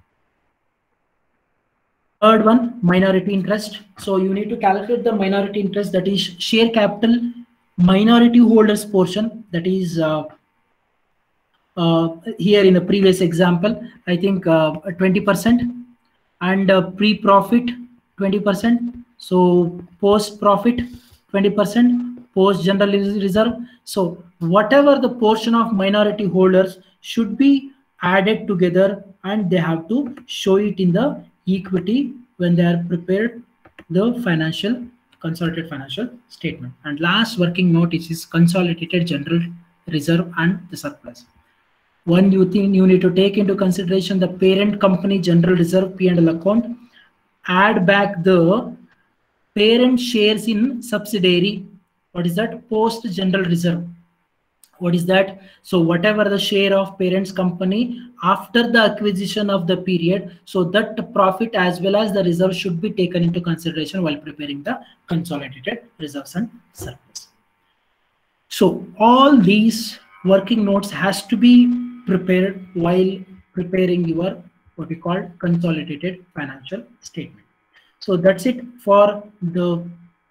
B: Third one, minority interest. So you need to calculate the minority interest, that is share capital minority holders portion, that is Here in the previous example, I think 20%, and pre-profit 20%. So post-profit 20%, post-general reserve. So whatever the portion of minority holders should be added together, and they have to show it in the equity when they are prepared the financial consolidated financial statement. And last working note is consolidated general reserve and the surplus. One you think you need to take into consideration the parent company general reserve P&L account, add back the parent shares in subsidiary. What is that? Post general reserve. What is that? So whatever the share of parent's company after the acquisition of the period, so that profit as well as the reserve should be taken into consideration while preparing the consolidated reserves and surplus. So all these working notes has to be prepared while preparing your what we call consolidated financial statement. So that's it for the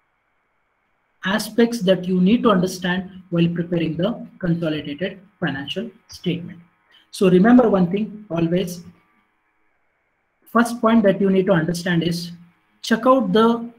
B: aspects that you need to understand while preparing the consolidated financial statement. So remember one thing always. First point that you need to understand is check out the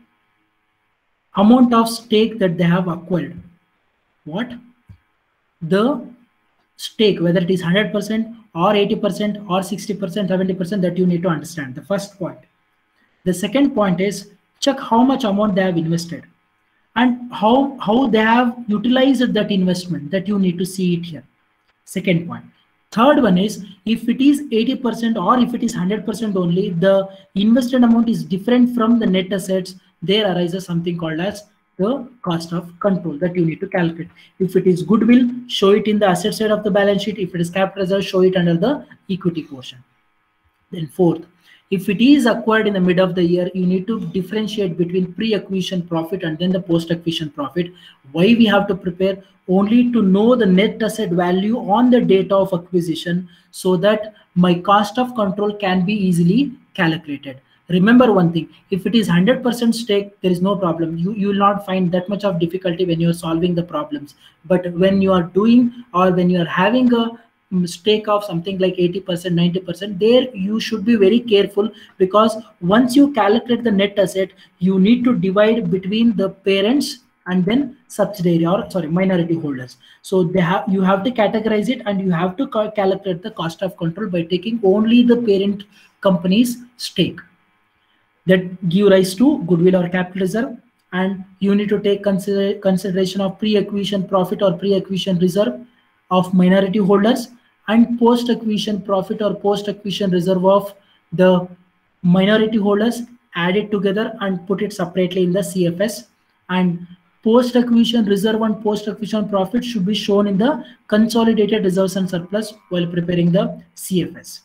B: amount of stake that they have acquired. What? The stake, whether it is 100% or 80% or 60%, 70%, that you need to understand. The first point. The second point is check how much amount they have invested and how they have utilized that investment, that you need to see it here. Second point. Third one is if it is 80% or if it is 100% only, the invested amount is different from the net assets, there arises something called as the cost of control that you need to calculate. If it is goodwill, show it in the asset side of the balance sheet. If it is capital reserve, show it under the equity portion. Then fourth, if it is acquired in the mid of the year, you need to differentiate between pre-acquisition profit and then the post-acquisition profit. Why we have to prepare? Only to know the net asset value on the date of acquisition, so that my cost of control can be easily calculated. Remember one thing, if it is 100% stake, there is no problem. You will not find that much of difficulty when you are solving the problems. But when you are doing, or when you are having a stake of something like 80%, 90%, there you should be very careful, because once you calculate the net asset, you need to divide between the parents and then subsidiary, or sorry, minority holders. So you have to categorize it, and you have to calculate the cost of control by taking only the parent company's stake. That give rise to goodwill or capital reserve, and you need to take consideration of pre-acquisition profit or pre-acquisition reserve of minority holders, and post-acquisition profit or post-acquisition reserve of the minority holders, add it together and put it separately in the CFS. And post-acquisition reserve and post-acquisition profit should be shown in the consolidated reserves and surplus while preparing the CFS.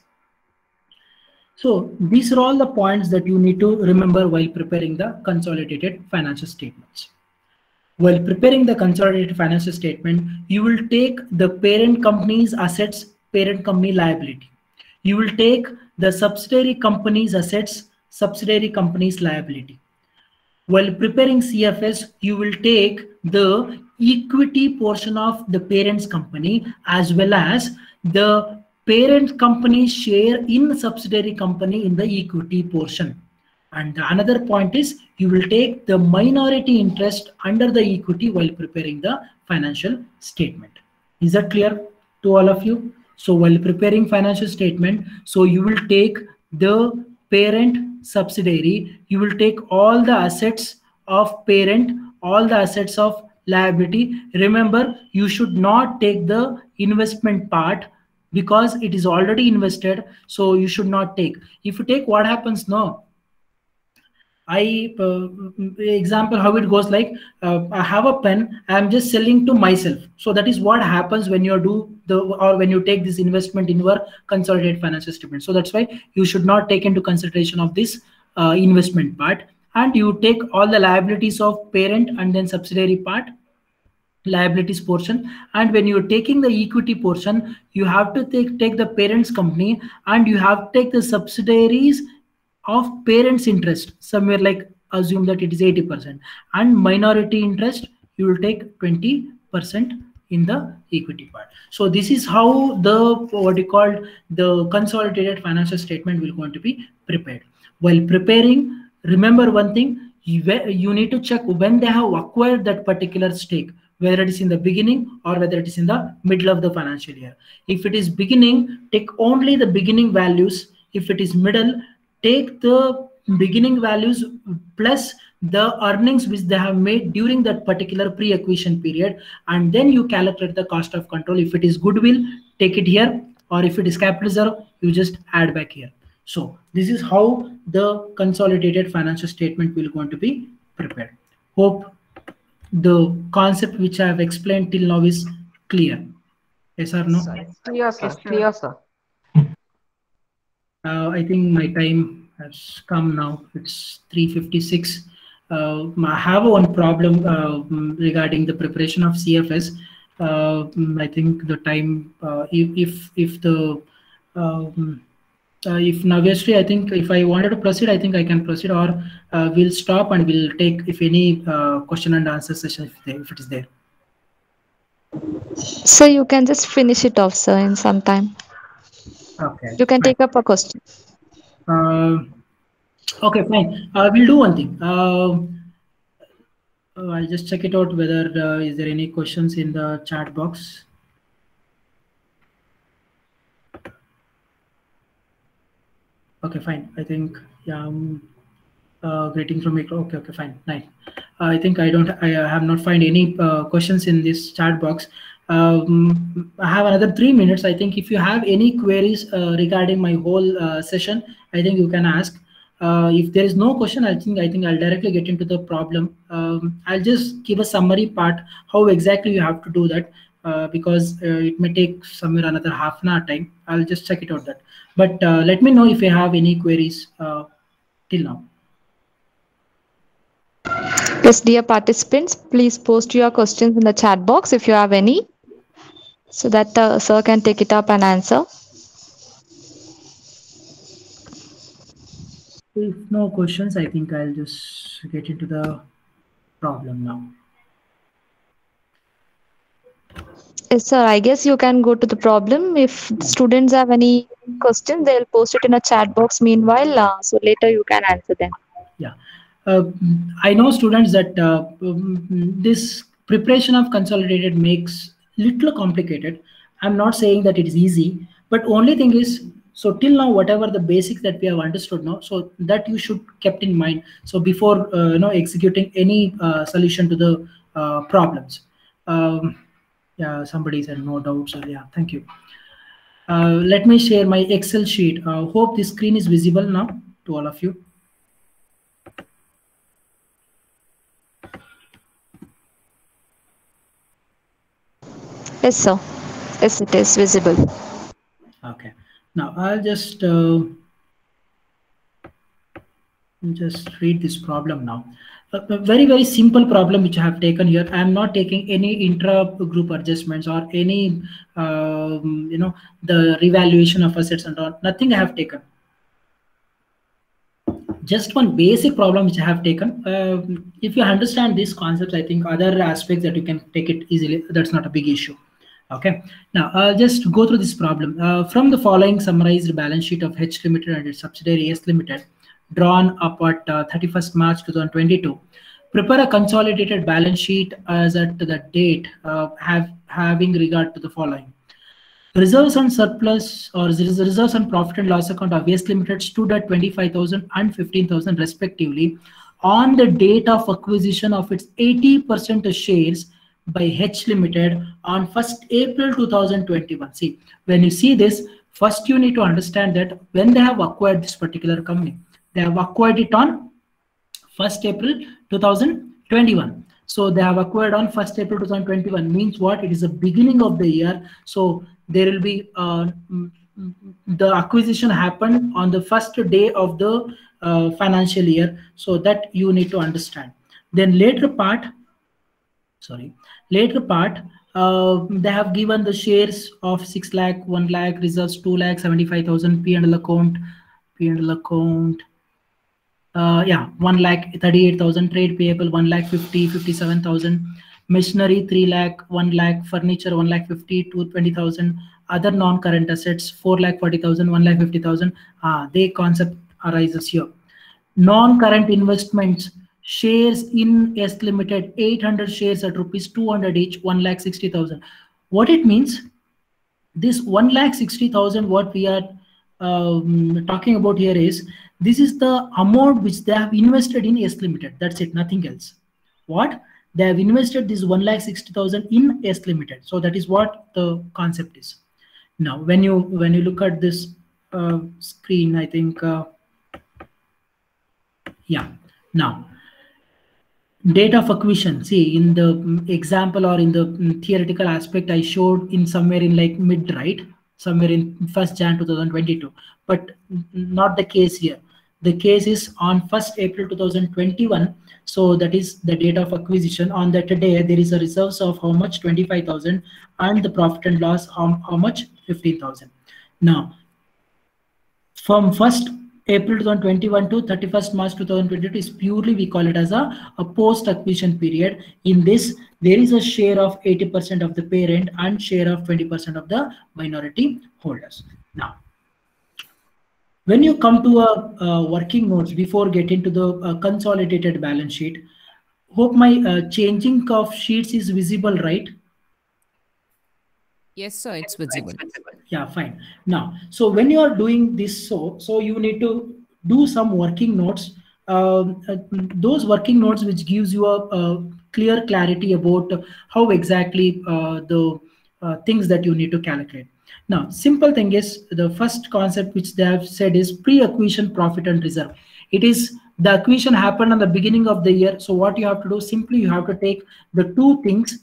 B: So these are all the points that you need to remember while preparing the consolidated financial statements. While preparing the consolidated financial statement, you will take the parent company's assets, parent company liability. You will take the subsidiary company's assets, subsidiary company's liability. While preparing CFS, you will take the equity portion of the parent's company as well as the parent company's share in the subsidiary company in the equity portion. And another point is you will take the minority interest under the equity while preparing the financial statement. Is that clear to all of you? So while preparing financial statement, so you will take the parent subsidiary, you will take all the assets of parent, all the assets of liability. Remember, you should not take the investment part because it is already invested. So you should not take. If you take, what happens now? Example how it goes, like I have a pen, I'm just selling to myself. So that is what happens when you do when you take this investment in your consolidated financial statement. So that's why you should not take into consideration of this investment part, and you take all the liabilities of parent and then subsidiary part, liabilities portion. And when you're taking the equity portion, you have to take the parent's company, and you have to take the subsidiaries of parents' interest, somewhere like assume that it is 80%, and minority interest you will take 20% in the equity part. So this is how the what you call the consolidated financial statement will going to be prepared. While preparing, remember one thing, you need to check when they have acquired that particular stake, whether it is in the beginning or whether it is in the middle of the financial year. If it is beginning, take only the beginning values. If it is middle, take the beginning values plus the earnings which they have made during that particular pre-acquisition period, and then you calculate the cost of control. If it is goodwill, take it here, or if it is capital reserve, you just add back here. So this is how the consolidated financial statement will going to be prepared. Hope the concept which I have explained till now is clear. Yes or no?
G: Clear, sir. Clear, sir.
B: I think my time has come now. It's 3:56. I have one problem regarding the preparation of CFS. I think the time, if Navyasri, I think if I wanted to proceed, I think I can proceed, or we'll stop and we'll take if any question and answer session if it is there.
A: So you can just finish it off, sir, in some time.
B: Okay.
A: You can take up a question.
B: Okay, fine. We'll do one thing. I'll just check it out whether is there any questions in the chat box. Okay, fine. I think greeting from Micro. Okay, fine. Nice. I think I have not find any questions in this chat box. I have another 3 minutes. I think if you have any queries regarding my whole session, I think you can ask. If there is no question, I think I'll directly get into the problem. I'll just give a summary part how exactly you have to do that, because it may take somewhere another half an hour time. I'll just check it out that. But let me know if you have any queries till now.
A: Yes, dear participants, please post your questions in the chat box if you have any, so that sir can take it up and answer.
B: If no questions, I think I'll just get into the problem now.
A: Yes, sir. I guess you can go to the problem. If students have any questions, they'll post it in a chat box meanwhile, so later you can answer them.
B: Yeah. I know students that this preparation of consolidated makes little complicated. I'm not saying that it is easy, but only thing is, so till now, whatever the basics that we have understood now, so that you should kept in mind. So before executing any solution to the problems. Yeah, somebody said no doubt. So yeah, thank you. Let me share my Excel sheet. Hope this screen is visible now to all of you.
A: Yes, sir. Yes, it is visible.
B: Okay. Now I'll just read this problem now. A very simple problem which I have taken here. I am not taking any intra-group adjustments or any the revaluation of assets and all. Nothing I have taken. Just one basic problem which I have taken. If you understand these concepts, I think other aspects that you can take it easily. That's not a big issue. Okay. Now I'll just go through this problem. From the following summarized balance sheet of H Limited and its subsidiary S Limited, drawn up at 31st March 2022, prepare a consolidated balance sheet as at the date having regard to the following. Reserves and surplus, or reserves and profit and loss account of S Limited stood at 25,000 and 15,000 respectively on the date of acquisition of its 80% shares by H Limited on 1st April 2021. See, when you see this, first you need to understand that when they have acquired this particular company, they have acquired it on 1st April 2021. So they have acquired on 1st April 2021 means what? It is the beginning of the year. So there will be the acquisition happened on the first day of the financial year. So that you need to understand. Then later part, they have given the shares of 6 lakh, 1 lakh, reserves 2 lakh, 75,000, P&L account, 1 lakh 38,000, trade payable 1 lakh 57,000, machinery 3 lakh, 1 lakh, furniture 1 lakh 50 to 20,000, other non-current assets 4 lakh 40,000, 1 lakh 50,000. The concept arises here. Non-current investments, shares in S Limited, 800 shares at rupees 200 each, 1 lakh 60,000. What it means? This 1 lakh 60,000 what we are talking about here is, this is the amount which they have invested in S Limited. That's it, nothing else. What? They have invested this 1 lakh 60,000 in S Limited. So that is what the concept is. Now, when you look at this screen, I think, yeah. Now, date of acquisition. See, in the example or in the theoretical aspect, I showed in somewhere in like mid, right? Somewhere in 1st Jan 2022, but not the case here. The case is on 1st April 2021. So that is the date of acquisition. On that day, there is a reserves of how much? 25,000, and the profit and loss how much? 15,000. Now, from 1st April 2021 to 31st March 2022 is purely, we call it as a post-acquisition period. In this, there is a share of 80% of the parent and share of 20% of the minority holders. Now, when you come to a working notes, before getting to the consolidated balance sheet, hope my changing of sheets is visible, right?
E: Yes, sir, it's visible.
B: Yeah, fine. Now, so when you are doing this, so you need to do some working notes. Those working notes which gives you a clear clarity about how exactly the things that you need to calculate. Now, simple thing is, the first concept which they have said is pre-acquisition profit and reserve. It is the acquisition happened on the beginning of the year. So what you have to do, simply you have to take the two things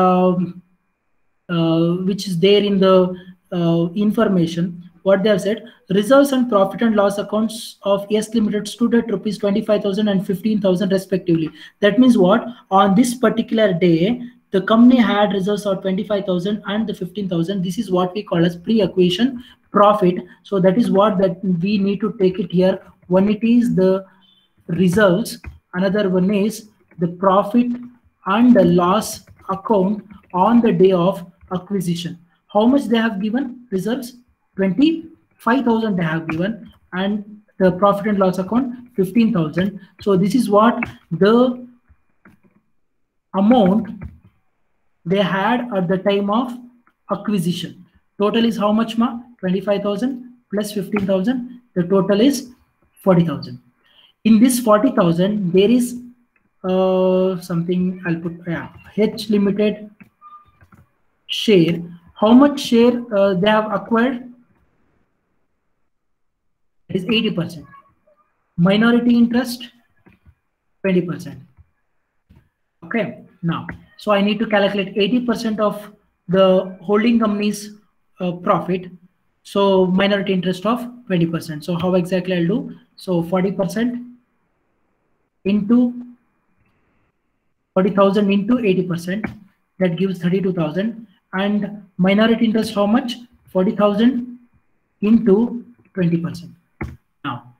B: which is there in the information. What they have said, reserves and profit and loss accounts of S Limited stood at rupees 25,000 and 15,000 respectively. That means what? On this particular day, the company had reserves of 25,000 and the 15,000. This is what we call as pre-acquisition profit. So that is what that we need to take it here. One, it is the reserves. Another one is the profit and the loss account on the day of acquisition. How much they have given? Reserves 25,000 they have given, and the profit and loss account 15,000. So this is what the amount they had at the time of acquisition. Total is how much, ma? 25,000 plus 15,000. The total is 40,000. In this 40,000, there is something I'll put, H Limited share. How much share they have acquired? It is 80%. Minority interest 20%. Okay, now, so I need to calculate 80% of the holding company's profit. So minority interest of 20%. So how exactly I'll do? So 40% into 40,000 into 80%, that gives 32,000. And minority interest how much? 40,000 into 20%. Now,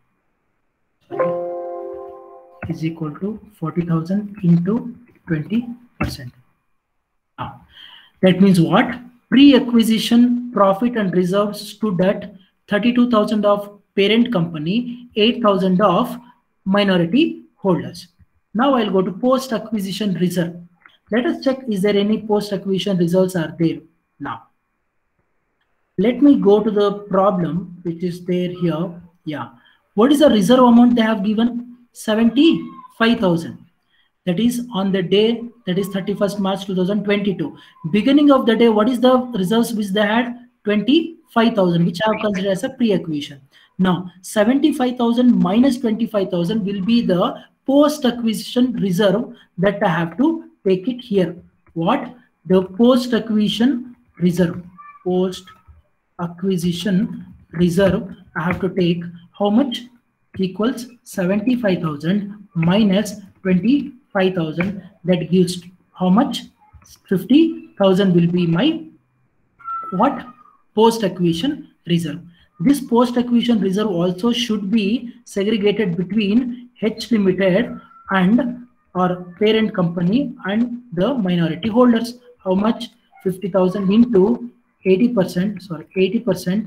B: is equal to 40,000 into 20%. Now, that means what? Pre-acquisition profit and reserves stood at 32,000 of parent company, 8,000 of minority holders. Now I'll go to post-acquisition reserve. Let us check, is there any post-acquisition reserves are there? Now, let me go to the problem which is there here. Yeah. What is the reserve amount they have given? 75,000. That is on the day, that is 31st March 2022. Beginning of the day, what is the reserves which they had? 25,000, which I have considered as a pre-acquisition. Now, 75,000 minus 25,000 will be the post-acquisition reserve that I have to take it here. What? The post-acquisition reserve. Post-acquisition reserve, I have to take how much? Equals 75,000 minus 25,000. That gives how much? 50,000 will be my what? Post-acquisition reserve. This post-acquisition reserve also should be segregated between H Limited and or parent company and the minority holders. How much? 50,000 into 80%, sorry, 80%,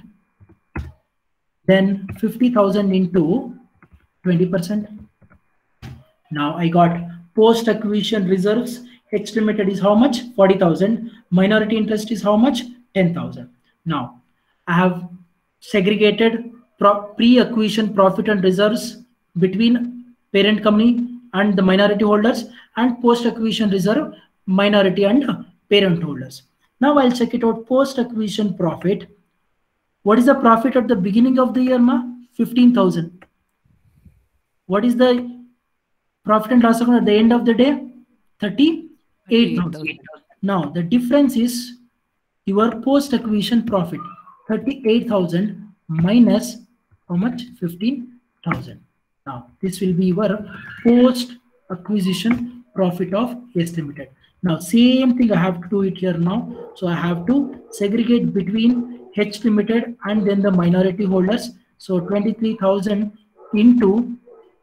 B: then 50,000 into 20%. Now I got post acquisition reserves. H limited is how much? 40,000. Minority interest is how much? 10,000. Now I have segregated pre-acquisition profit and reserves between parent company and the minority holders, and post-acquisition reserve minority and parent holders. Now I'll check it out. Post-acquisition profit. What is the profit at the beginning of the year, ma? 15,000. What is the profit and loss account at the end of the day? 38,000. Now the difference is your post-acquisition profit. 38,000 minus how much? 15,000. Now this will be your post-acquisition profit of Yes Limited. Now same thing I have to do it here now. So I have to segregate between H Limited and then the minority holders. So 23,000 into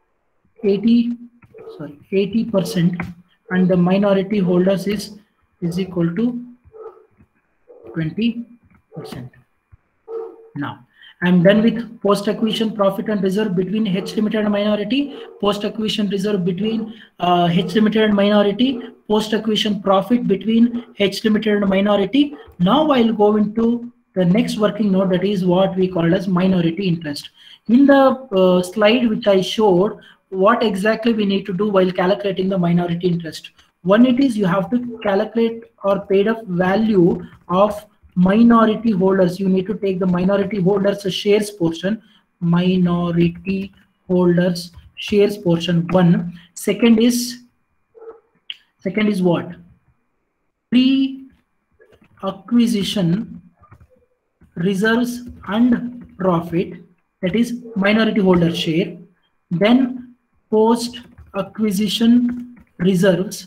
B: 80%, and the minority holders is equal to 20%. Now I'm done with post-acquisition profit and reserve between H Limited and minority, post-acquisition reserve between H Limited and minority, post-acquisition profit between H Limited and minority. Now I'll go into the next working note, that is what we call as minority interest. In the slide which I showed, what exactly we need to do while calculating the minority interest. One, it is you have to calculate or paid up value of minority holders. You need to take the minority holders shares portion, minority holders shares portion 1. Second is what? Pre-acquisition reserves and profit, that is minority holder share. Then post-acquisition reserves,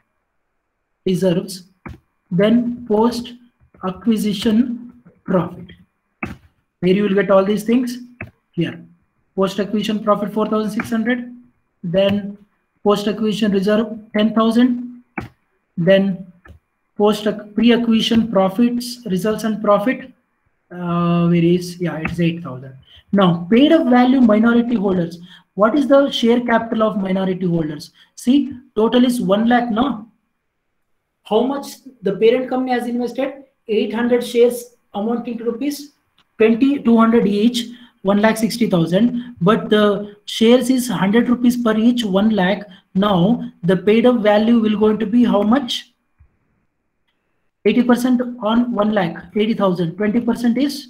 B: then post-acquisition profit. Where you will get all these things? Here. Post-acquisition profit 4,600, then post-acquisition reserve 10,000, then pre-acquisition profits, results and profit, where is, yeah, it's 8,000. Now paid up value minority holders. What is the share capital of minority holders? See, total is 1 lakh now. How much the parent company has invested? 800 shares amounting to rupees 200 each, 1,60,000. But the shares is 100 rupees per each, 1 lakh. Now the paid up value will going to be how much? 80% on 1 lakh, 80,000. 20% is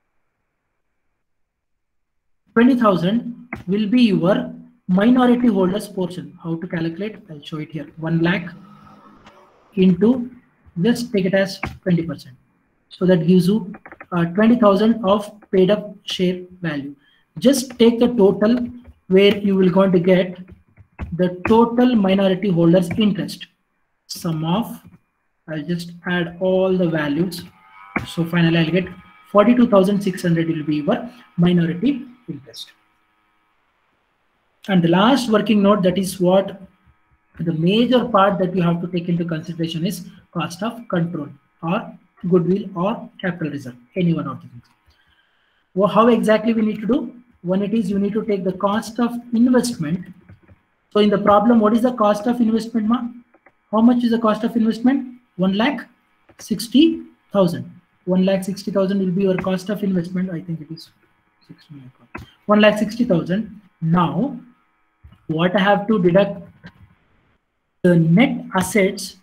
B: 20,000 will be your minority holders portion. How to calculate? I'll show it here. 1 lakh into, just take it as 20%. So that gives you 20,000 of paid up share value. Just take the total where you will going to get the total minority holders interest. Sum of, I'll just add all the values. So finally I'll get 42,600 will be your minority interest. And the last working note, that is what the major part that you have to take into consideration is cost of control or goodwill or capital reserve, any one of the things. Well, how exactly we need to do? One, it is you need to take the cost of investment. So in the problem, what is the cost of investment, ma? How much is the cost of investment? 1,60,000. 1,60,000 will be your cost of investment. I think it is 1,60,000. Now, what I have to deduct? The net assets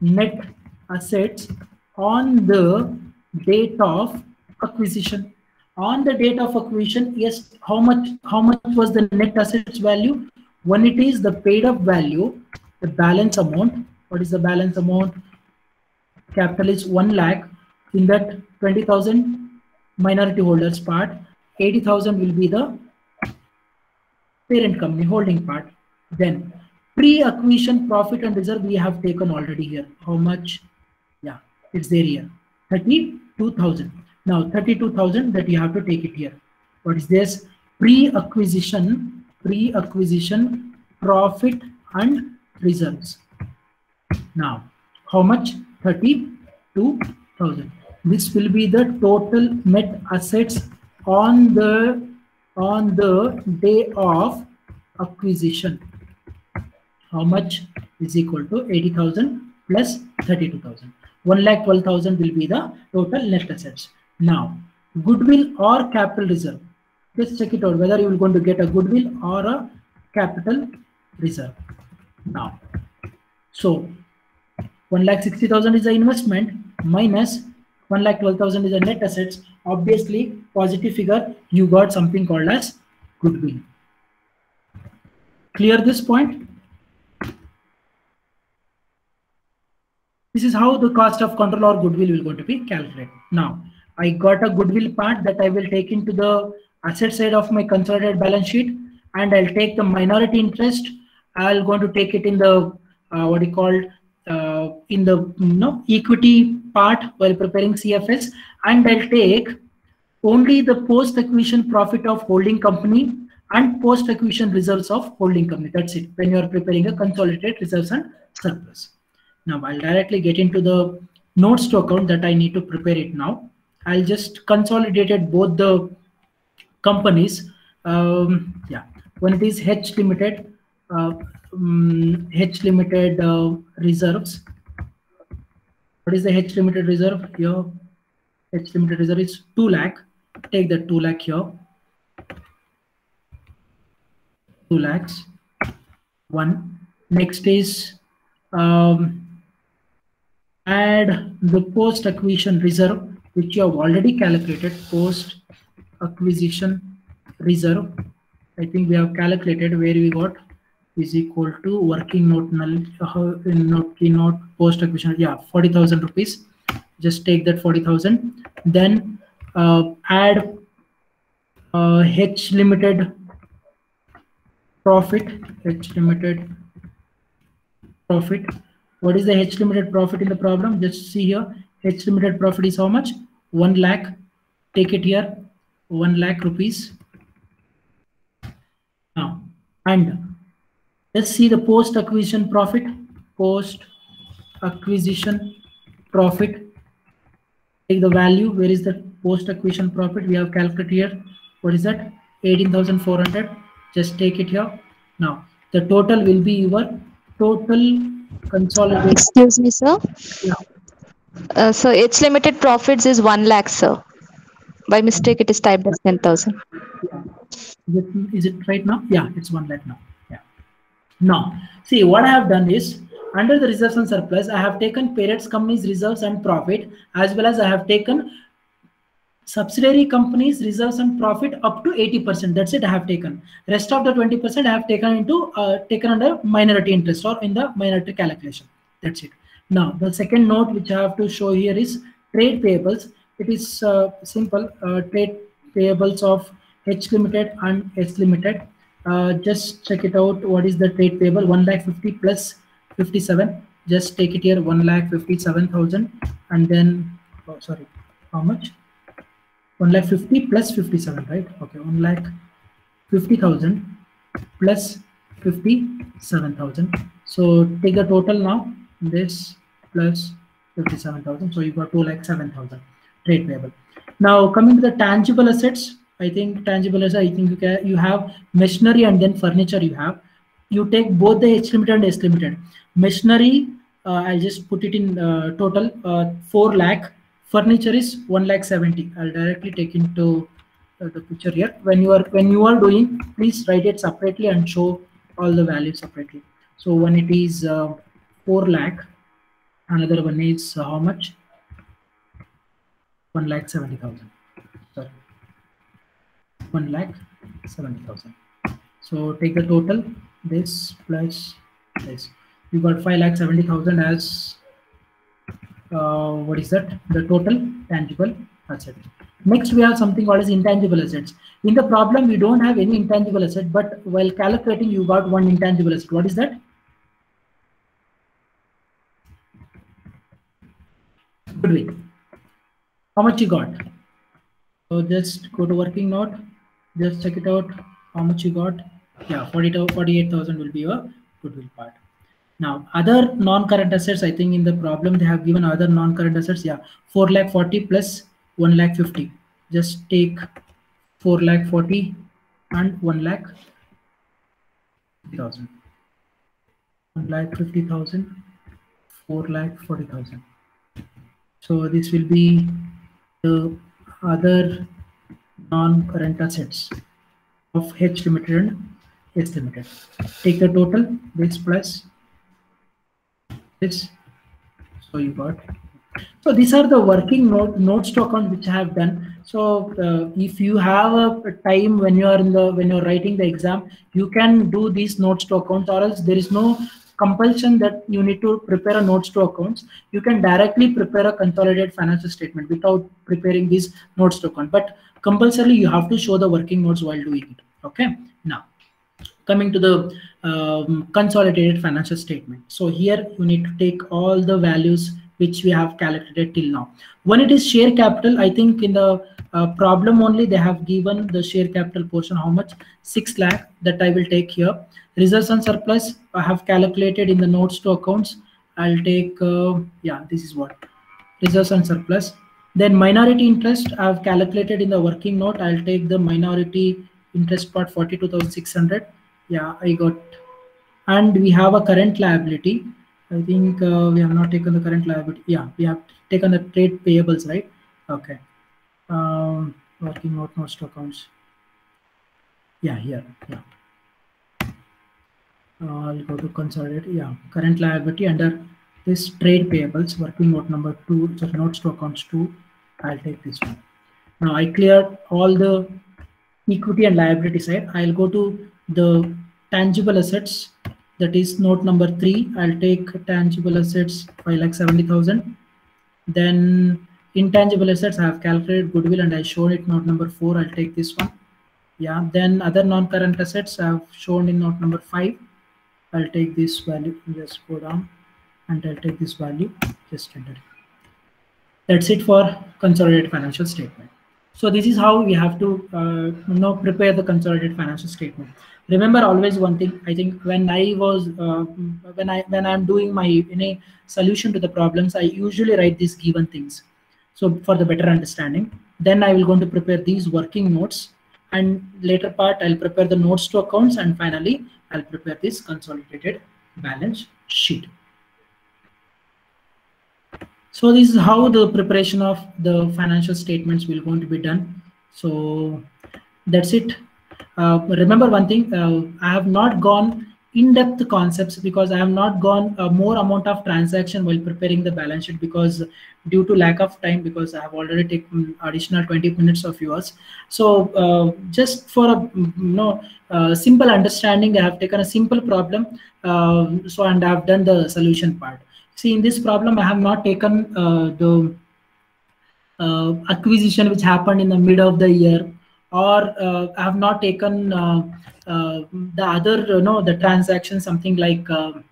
B: on the date of acquisition. On the date of acquisition, yes, how much was the net assets value? One, it is the paid up value, the balance amount. What is the balance amount? Capital is 1 lakh. In that 20,000 minority holders part, 80,000 will be the parent company holding part. Then pre-acquisition profit and reserve we have taken already here. How much? Yeah, it's there here. 32,000. Now 32,000 that you have to take it here. What is this? Pre-acquisition profit and reserves. Now, how much? 32,000. This will be the total net assets on the day of acquisition. How much is equal to 80,000 plus 32,000? 1,12,000 will be the total net assets. Now, goodwill or capital reserve. Just check it out whether you are going to get a goodwill or a capital reserve. Now, so 1,60,000 is the investment minus 1,12,000 is the net assets. Obviously, positive figure, you got something called as goodwill. Clear this point? This is how the cost of control or goodwill will going to be calculated. Now, I got a goodwill part that I will take into the asset side of my consolidated balance sheet, and I'll take the minority interest. I'll going to take it in the what you call in the equity part while preparing CFS, and I'll take only the post-acquisition profit of holding company and post-acquisition reserves of holding company. That's it. When you are preparing a consolidated reserves and surplus. Now I'll directly get into the notes to account that I need to prepare it now. I'll just consolidate both the companies. Yeah, when it is H Limited, reserves. What is the H Limited reserve here? H Limited reserve is 2 lakh. Take that 2 lakh here. 2 lakhs. One. Next is add the post acquisition reserve, which you have already calculated. Post acquisition reserve, I think we have calculated where we got is equal to working note note post acquisition. Yeah, 40,000 rupees. Just take that 40,000. Then add H Limited profit. H Limited profit. What is the H Limited profit in the problem? Just see here. H Limited profit is how much? 1 lakh. Take it here. 1 lakh rupees. Now, and let's see the post acquisition profit. Post acquisition profit. Take the value. Where is the post acquisition profit? We have calculated here. What is that? 18,400. Just take it here. Now, the total will be your total consolidated.
A: Excuse me, sir.
B: Yeah.
A: So H Limited profits is 1 lakh, sir. By mistake, it is typed as 10,000.
B: Is it right now? Yeah, it's 1 lakh now. Yeah. Now, see what I have done is under the reserves and surplus, I have taken parent company's reserves and profit, as well as I have taken subsidiary companies reserves and profit up to 80%. That's it. I have taken. Rest of the 20% I have taken into taken under minority interest or in the minority calculation. That's it. Now the second note which I have to show here is trade payables. It is simple. Trade payables of H Limited and S Limited. Just check it out. What is the trade payable? 1,50,000 plus 57. Just take it here. 1,57,000, and then sorry, how much? 1,50,000 plus 57, right? Okay, 1,50,000 plus 57,000. So take the total now. This plus 57,000. So you got 2,07,000 trade payable. Now coming to the tangible assets, I think tangible assets. I think you have machinery and then furniture. You take both the H Limited and S Limited. Machinery, I'll just put it in total 4 lakh. Furniture is 1,70,000. I'll directly take into the picture here. When you are doing, please write it separately and show all the values separately. So when it is 4 lakh, another one is how much? 1,70,000. Sorry, 1,70,000. So take the total. This plus this. You got 5,70,000 as what is that? The total tangible asset. Next, we have something called as intangible assets. In the problem, we don't have any intangible asset, but while calculating, you got one intangible asset. What is that? Goodwill. How much you got? So just go to working note. Just check it out. How much you got? Yeah, 48,000 will be your goodwill part. Now, other non-current assets, I think in the problem they have given other non-current assets. Yeah, 4,40,000 plus 1,50,000. Just take 4,40,000 and 1,50,000. 1,50,000, 4,40,000. So this will be the other non-current assets of H limited and S limited. Take the total, this plus this. So you got. So these are the working notes to account which I have done. So if you have a time when you are when you're writing the exam, you can do these notes to accounts, or else there is no compulsion that you need to prepare a notes to accounts. You can directly prepare a consolidated financial statement without preparing these notes to account. But compulsorily you have to show the working notes while doing it. Okay. Now, coming to the consolidated financial statement. So here you need to take all the values which we have calculated till now. When it is share capital, I think in the problem only they have given the share capital portion how much, 6 lakh, that I will take here. Reserves and surplus I have calculated in the notes to accounts. I'll take yeah, this is what reserves and surplus. Then minority interest I have calculated in the working note. I'll take the minority interest part, 42,600. Yeah, I got. And we have a current liability. I think we have not taken the current liability. Yeah, we have taken the trade payables, right? Okay. Working note, notes to accounts. Yeah, here. Yeah. I'll go to consolidate. Yeah, current liability under this trade payables, working note number 2, so notes to accounts 2. I'll take this one. Now I cleared all the equity and liability side. I'll go to the tangible assets. That is note number 3. I'll take tangible assets 5,70,000. Then intangible assets I have calculated goodwill and I showed it note number 4. I'll take this one. Yeah. Then other non-current assets I have shown in note number 5. I'll take this value. Just go down and I'll take this value. Just enter it. That's it for consolidated financial statement. So this is how we have to prepare the consolidated financial statement. Remember always one thing. I think when I was when I'm doing my any solution to the problems, I usually write these given things. So for the better understanding, then I will going to prepare these working notes, and later part I'll prepare the notes to accounts, and finally I'll prepare this consolidated balance sheet. So this is how the preparation of the financial statements will going to be done. So that's it. Remember one thing, I have not gone in-depth concepts because I have not gone more amount of transaction while preparing the balance sheet, because due to lack of time, because I have already taken additional 20 minutes of yours. So just for a simple understanding, I have taken a simple problem. And I have done the solution part. See, in this problem, I have not taken the acquisition which happened in the mid of the year, or I have not taken the other, the transaction, something like,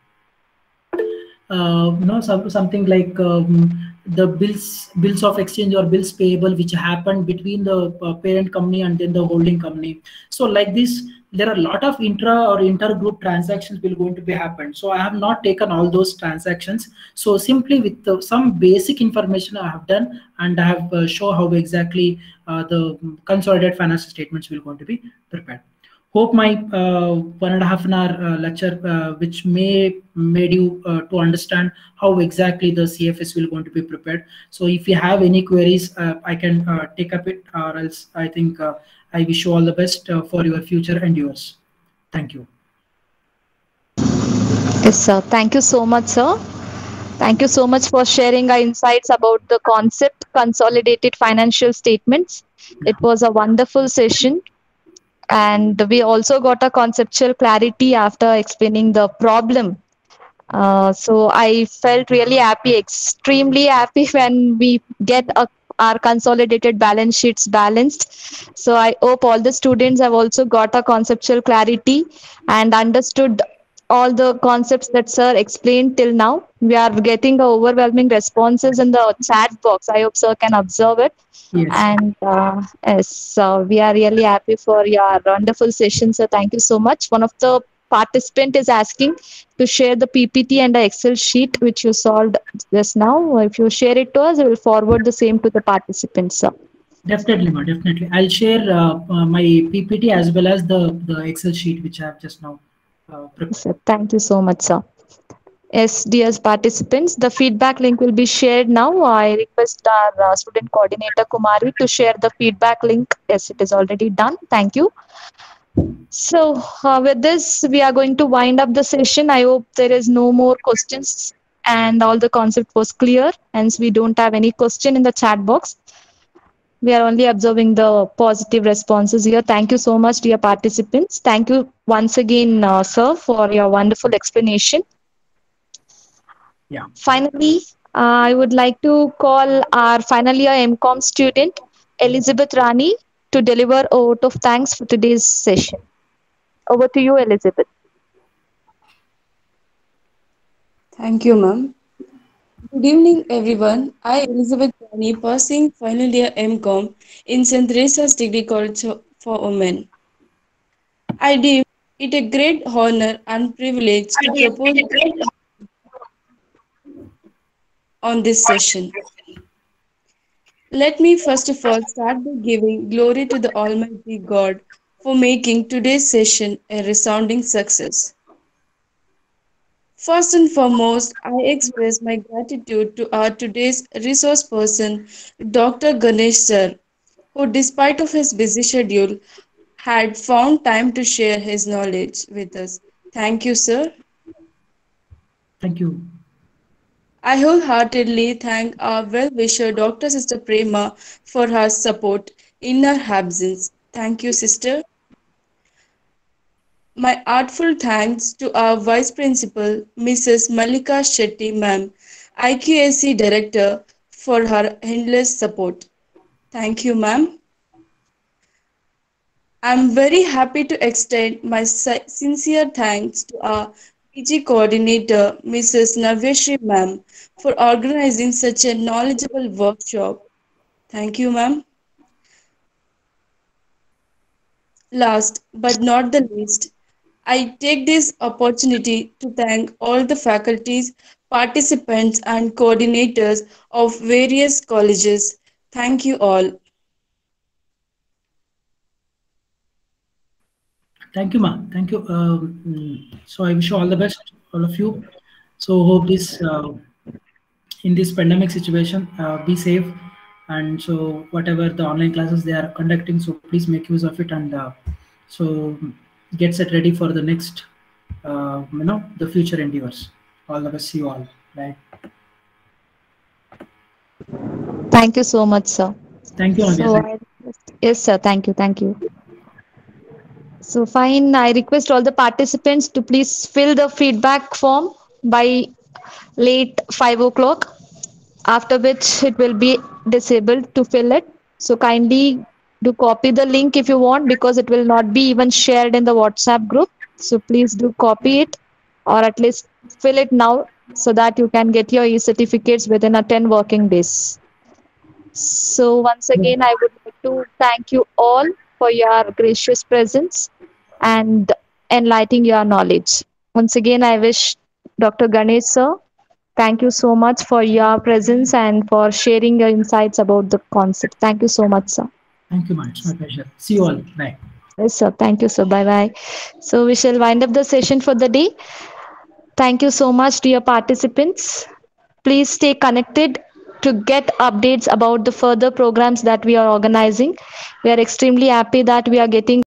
B: something like the bills of exchange or bills payable which happened between the parent company and then the holding company. So like this, there are a lot of intra or intergroup transactions will going to be happened. So I have not taken all those transactions. So simply with some basic information I have done, and I have shown how exactly the consolidated financial statements will going to be prepared. Hope my 1.5 hour lecture, which made you to understand how exactly the CFS will going to be prepared. So if you have any queries, I can take up it, or else I think I wish you all the best for your future and yours. Thank you.
A: Yes, sir. Thank you so much, sir. Thank you so much for sharing our insights about the concept consolidated financial statements. It was a wonderful session. And we also got a conceptual clarity after explaining the problem. So I felt really happy, extremely happy when we get our consolidated balance sheets balanced. So I hope all the students have also got a conceptual clarity and understood all the concepts that sir explained till now. We are getting overwhelming responses in the chat box. I hope sir can observe it.
B: Yes.
A: And yes, we are really happy for your wonderful session, sir. Thank you so much. One of the participant is asking to share the PPT and the Excel sheet which you solved just now. If you share it to us, we will forward the same to the participants, sir.
B: Definitely, ma. Definitely. I'll share my PPT as well as the Excel sheet which I have just now prepared.
A: Sir, thank you so much, sir. Yes, dear participants, the feedback link will be shared now. I request our student coordinator Kumari to share the feedback link. Yes, it is already done. Thank you. So, with this, we are going to wind up the session. I hope there is no more questions and all the concept was clear. Hence, we don't have any question in the chat box. We are only observing the positive responses here. Thank you so much, dear participants. Thank you once again, sir, for your wonderful explanation.
B: Yeah.
A: Finally, I would like to call our final year MCOM student, Elizabeth Rani, to deliver a vote of thanks for today's session. Over to you, Elizabeth.
G: Thank you, ma'am. Good evening, everyone. I, Elizabeth Rani, pursuing final year MCOM in St. Teresa's Degree College for Women. I deem it a great honor and privilege to propose on this session. Let me first of all start by giving glory to the Almighty God for making today's session a resounding success. First and foremost, I express my gratitude to our today's resource person, Dr. Ganesh sir, who despite of his busy schedule had found time to share his knowledge with us. Thank you, sir.
B: Thank you.
G: I wholeheartedly thank our well-wisher Dr. Sister Prema for her support in her absence. Thank you, sister. My artful thanks to our Vice Principal, Mrs. Malika Shetty, ma'am, IQAC Director, for her endless support. Thank you, ma'am. I'm very happy to extend my sincere thanks to our PG coordinator, Mrs. Navyashri, ma'am, for organizing such a knowledgeable workshop. Thank you, ma'am. Last but not the least, I take this opportunity to thank all the faculties, participants, and coordinators of various colleges. Thank you all.
B: Thank you, ma. Thank you. So I wish you all the best, all of you. So hope this in this pandemic situation, be safe, and so whatever the online classes they are conducting, so please make use of it, and so get set ready for the next, the future endeavors. All the best. See you all. Bye.
A: Thank you so much, sir.
B: Thank you, Navya.
A: Yes, sir. Thank you. Thank you. So fine. I request all the participants to please fill the feedback form by late 5 o'clock, after which it will be disabled to fill it. So kindly do copy the link if you want, because it will not be even shared in the WhatsApp group. So please do copy it, or at least fill it now, so that you can get your e-certificates within a 10 working days. So once again, I would like to thank you all for your gracious presence and enlightening your knowledge. Once again, I wish Dr. Ganesh sir, thank you so much for your presence and for sharing your insights about the concept. Thank you so much, sir.
B: Thank you, ma. It's my pleasure. See you all. Bye.
A: Yes, sir. Thank you, sir. Bye bye. So we shall wind up the session for the day. Thank you so much, dear participants. Please stay connected to get updates about the further programs that we are organizing. We are extremely happy that we are getting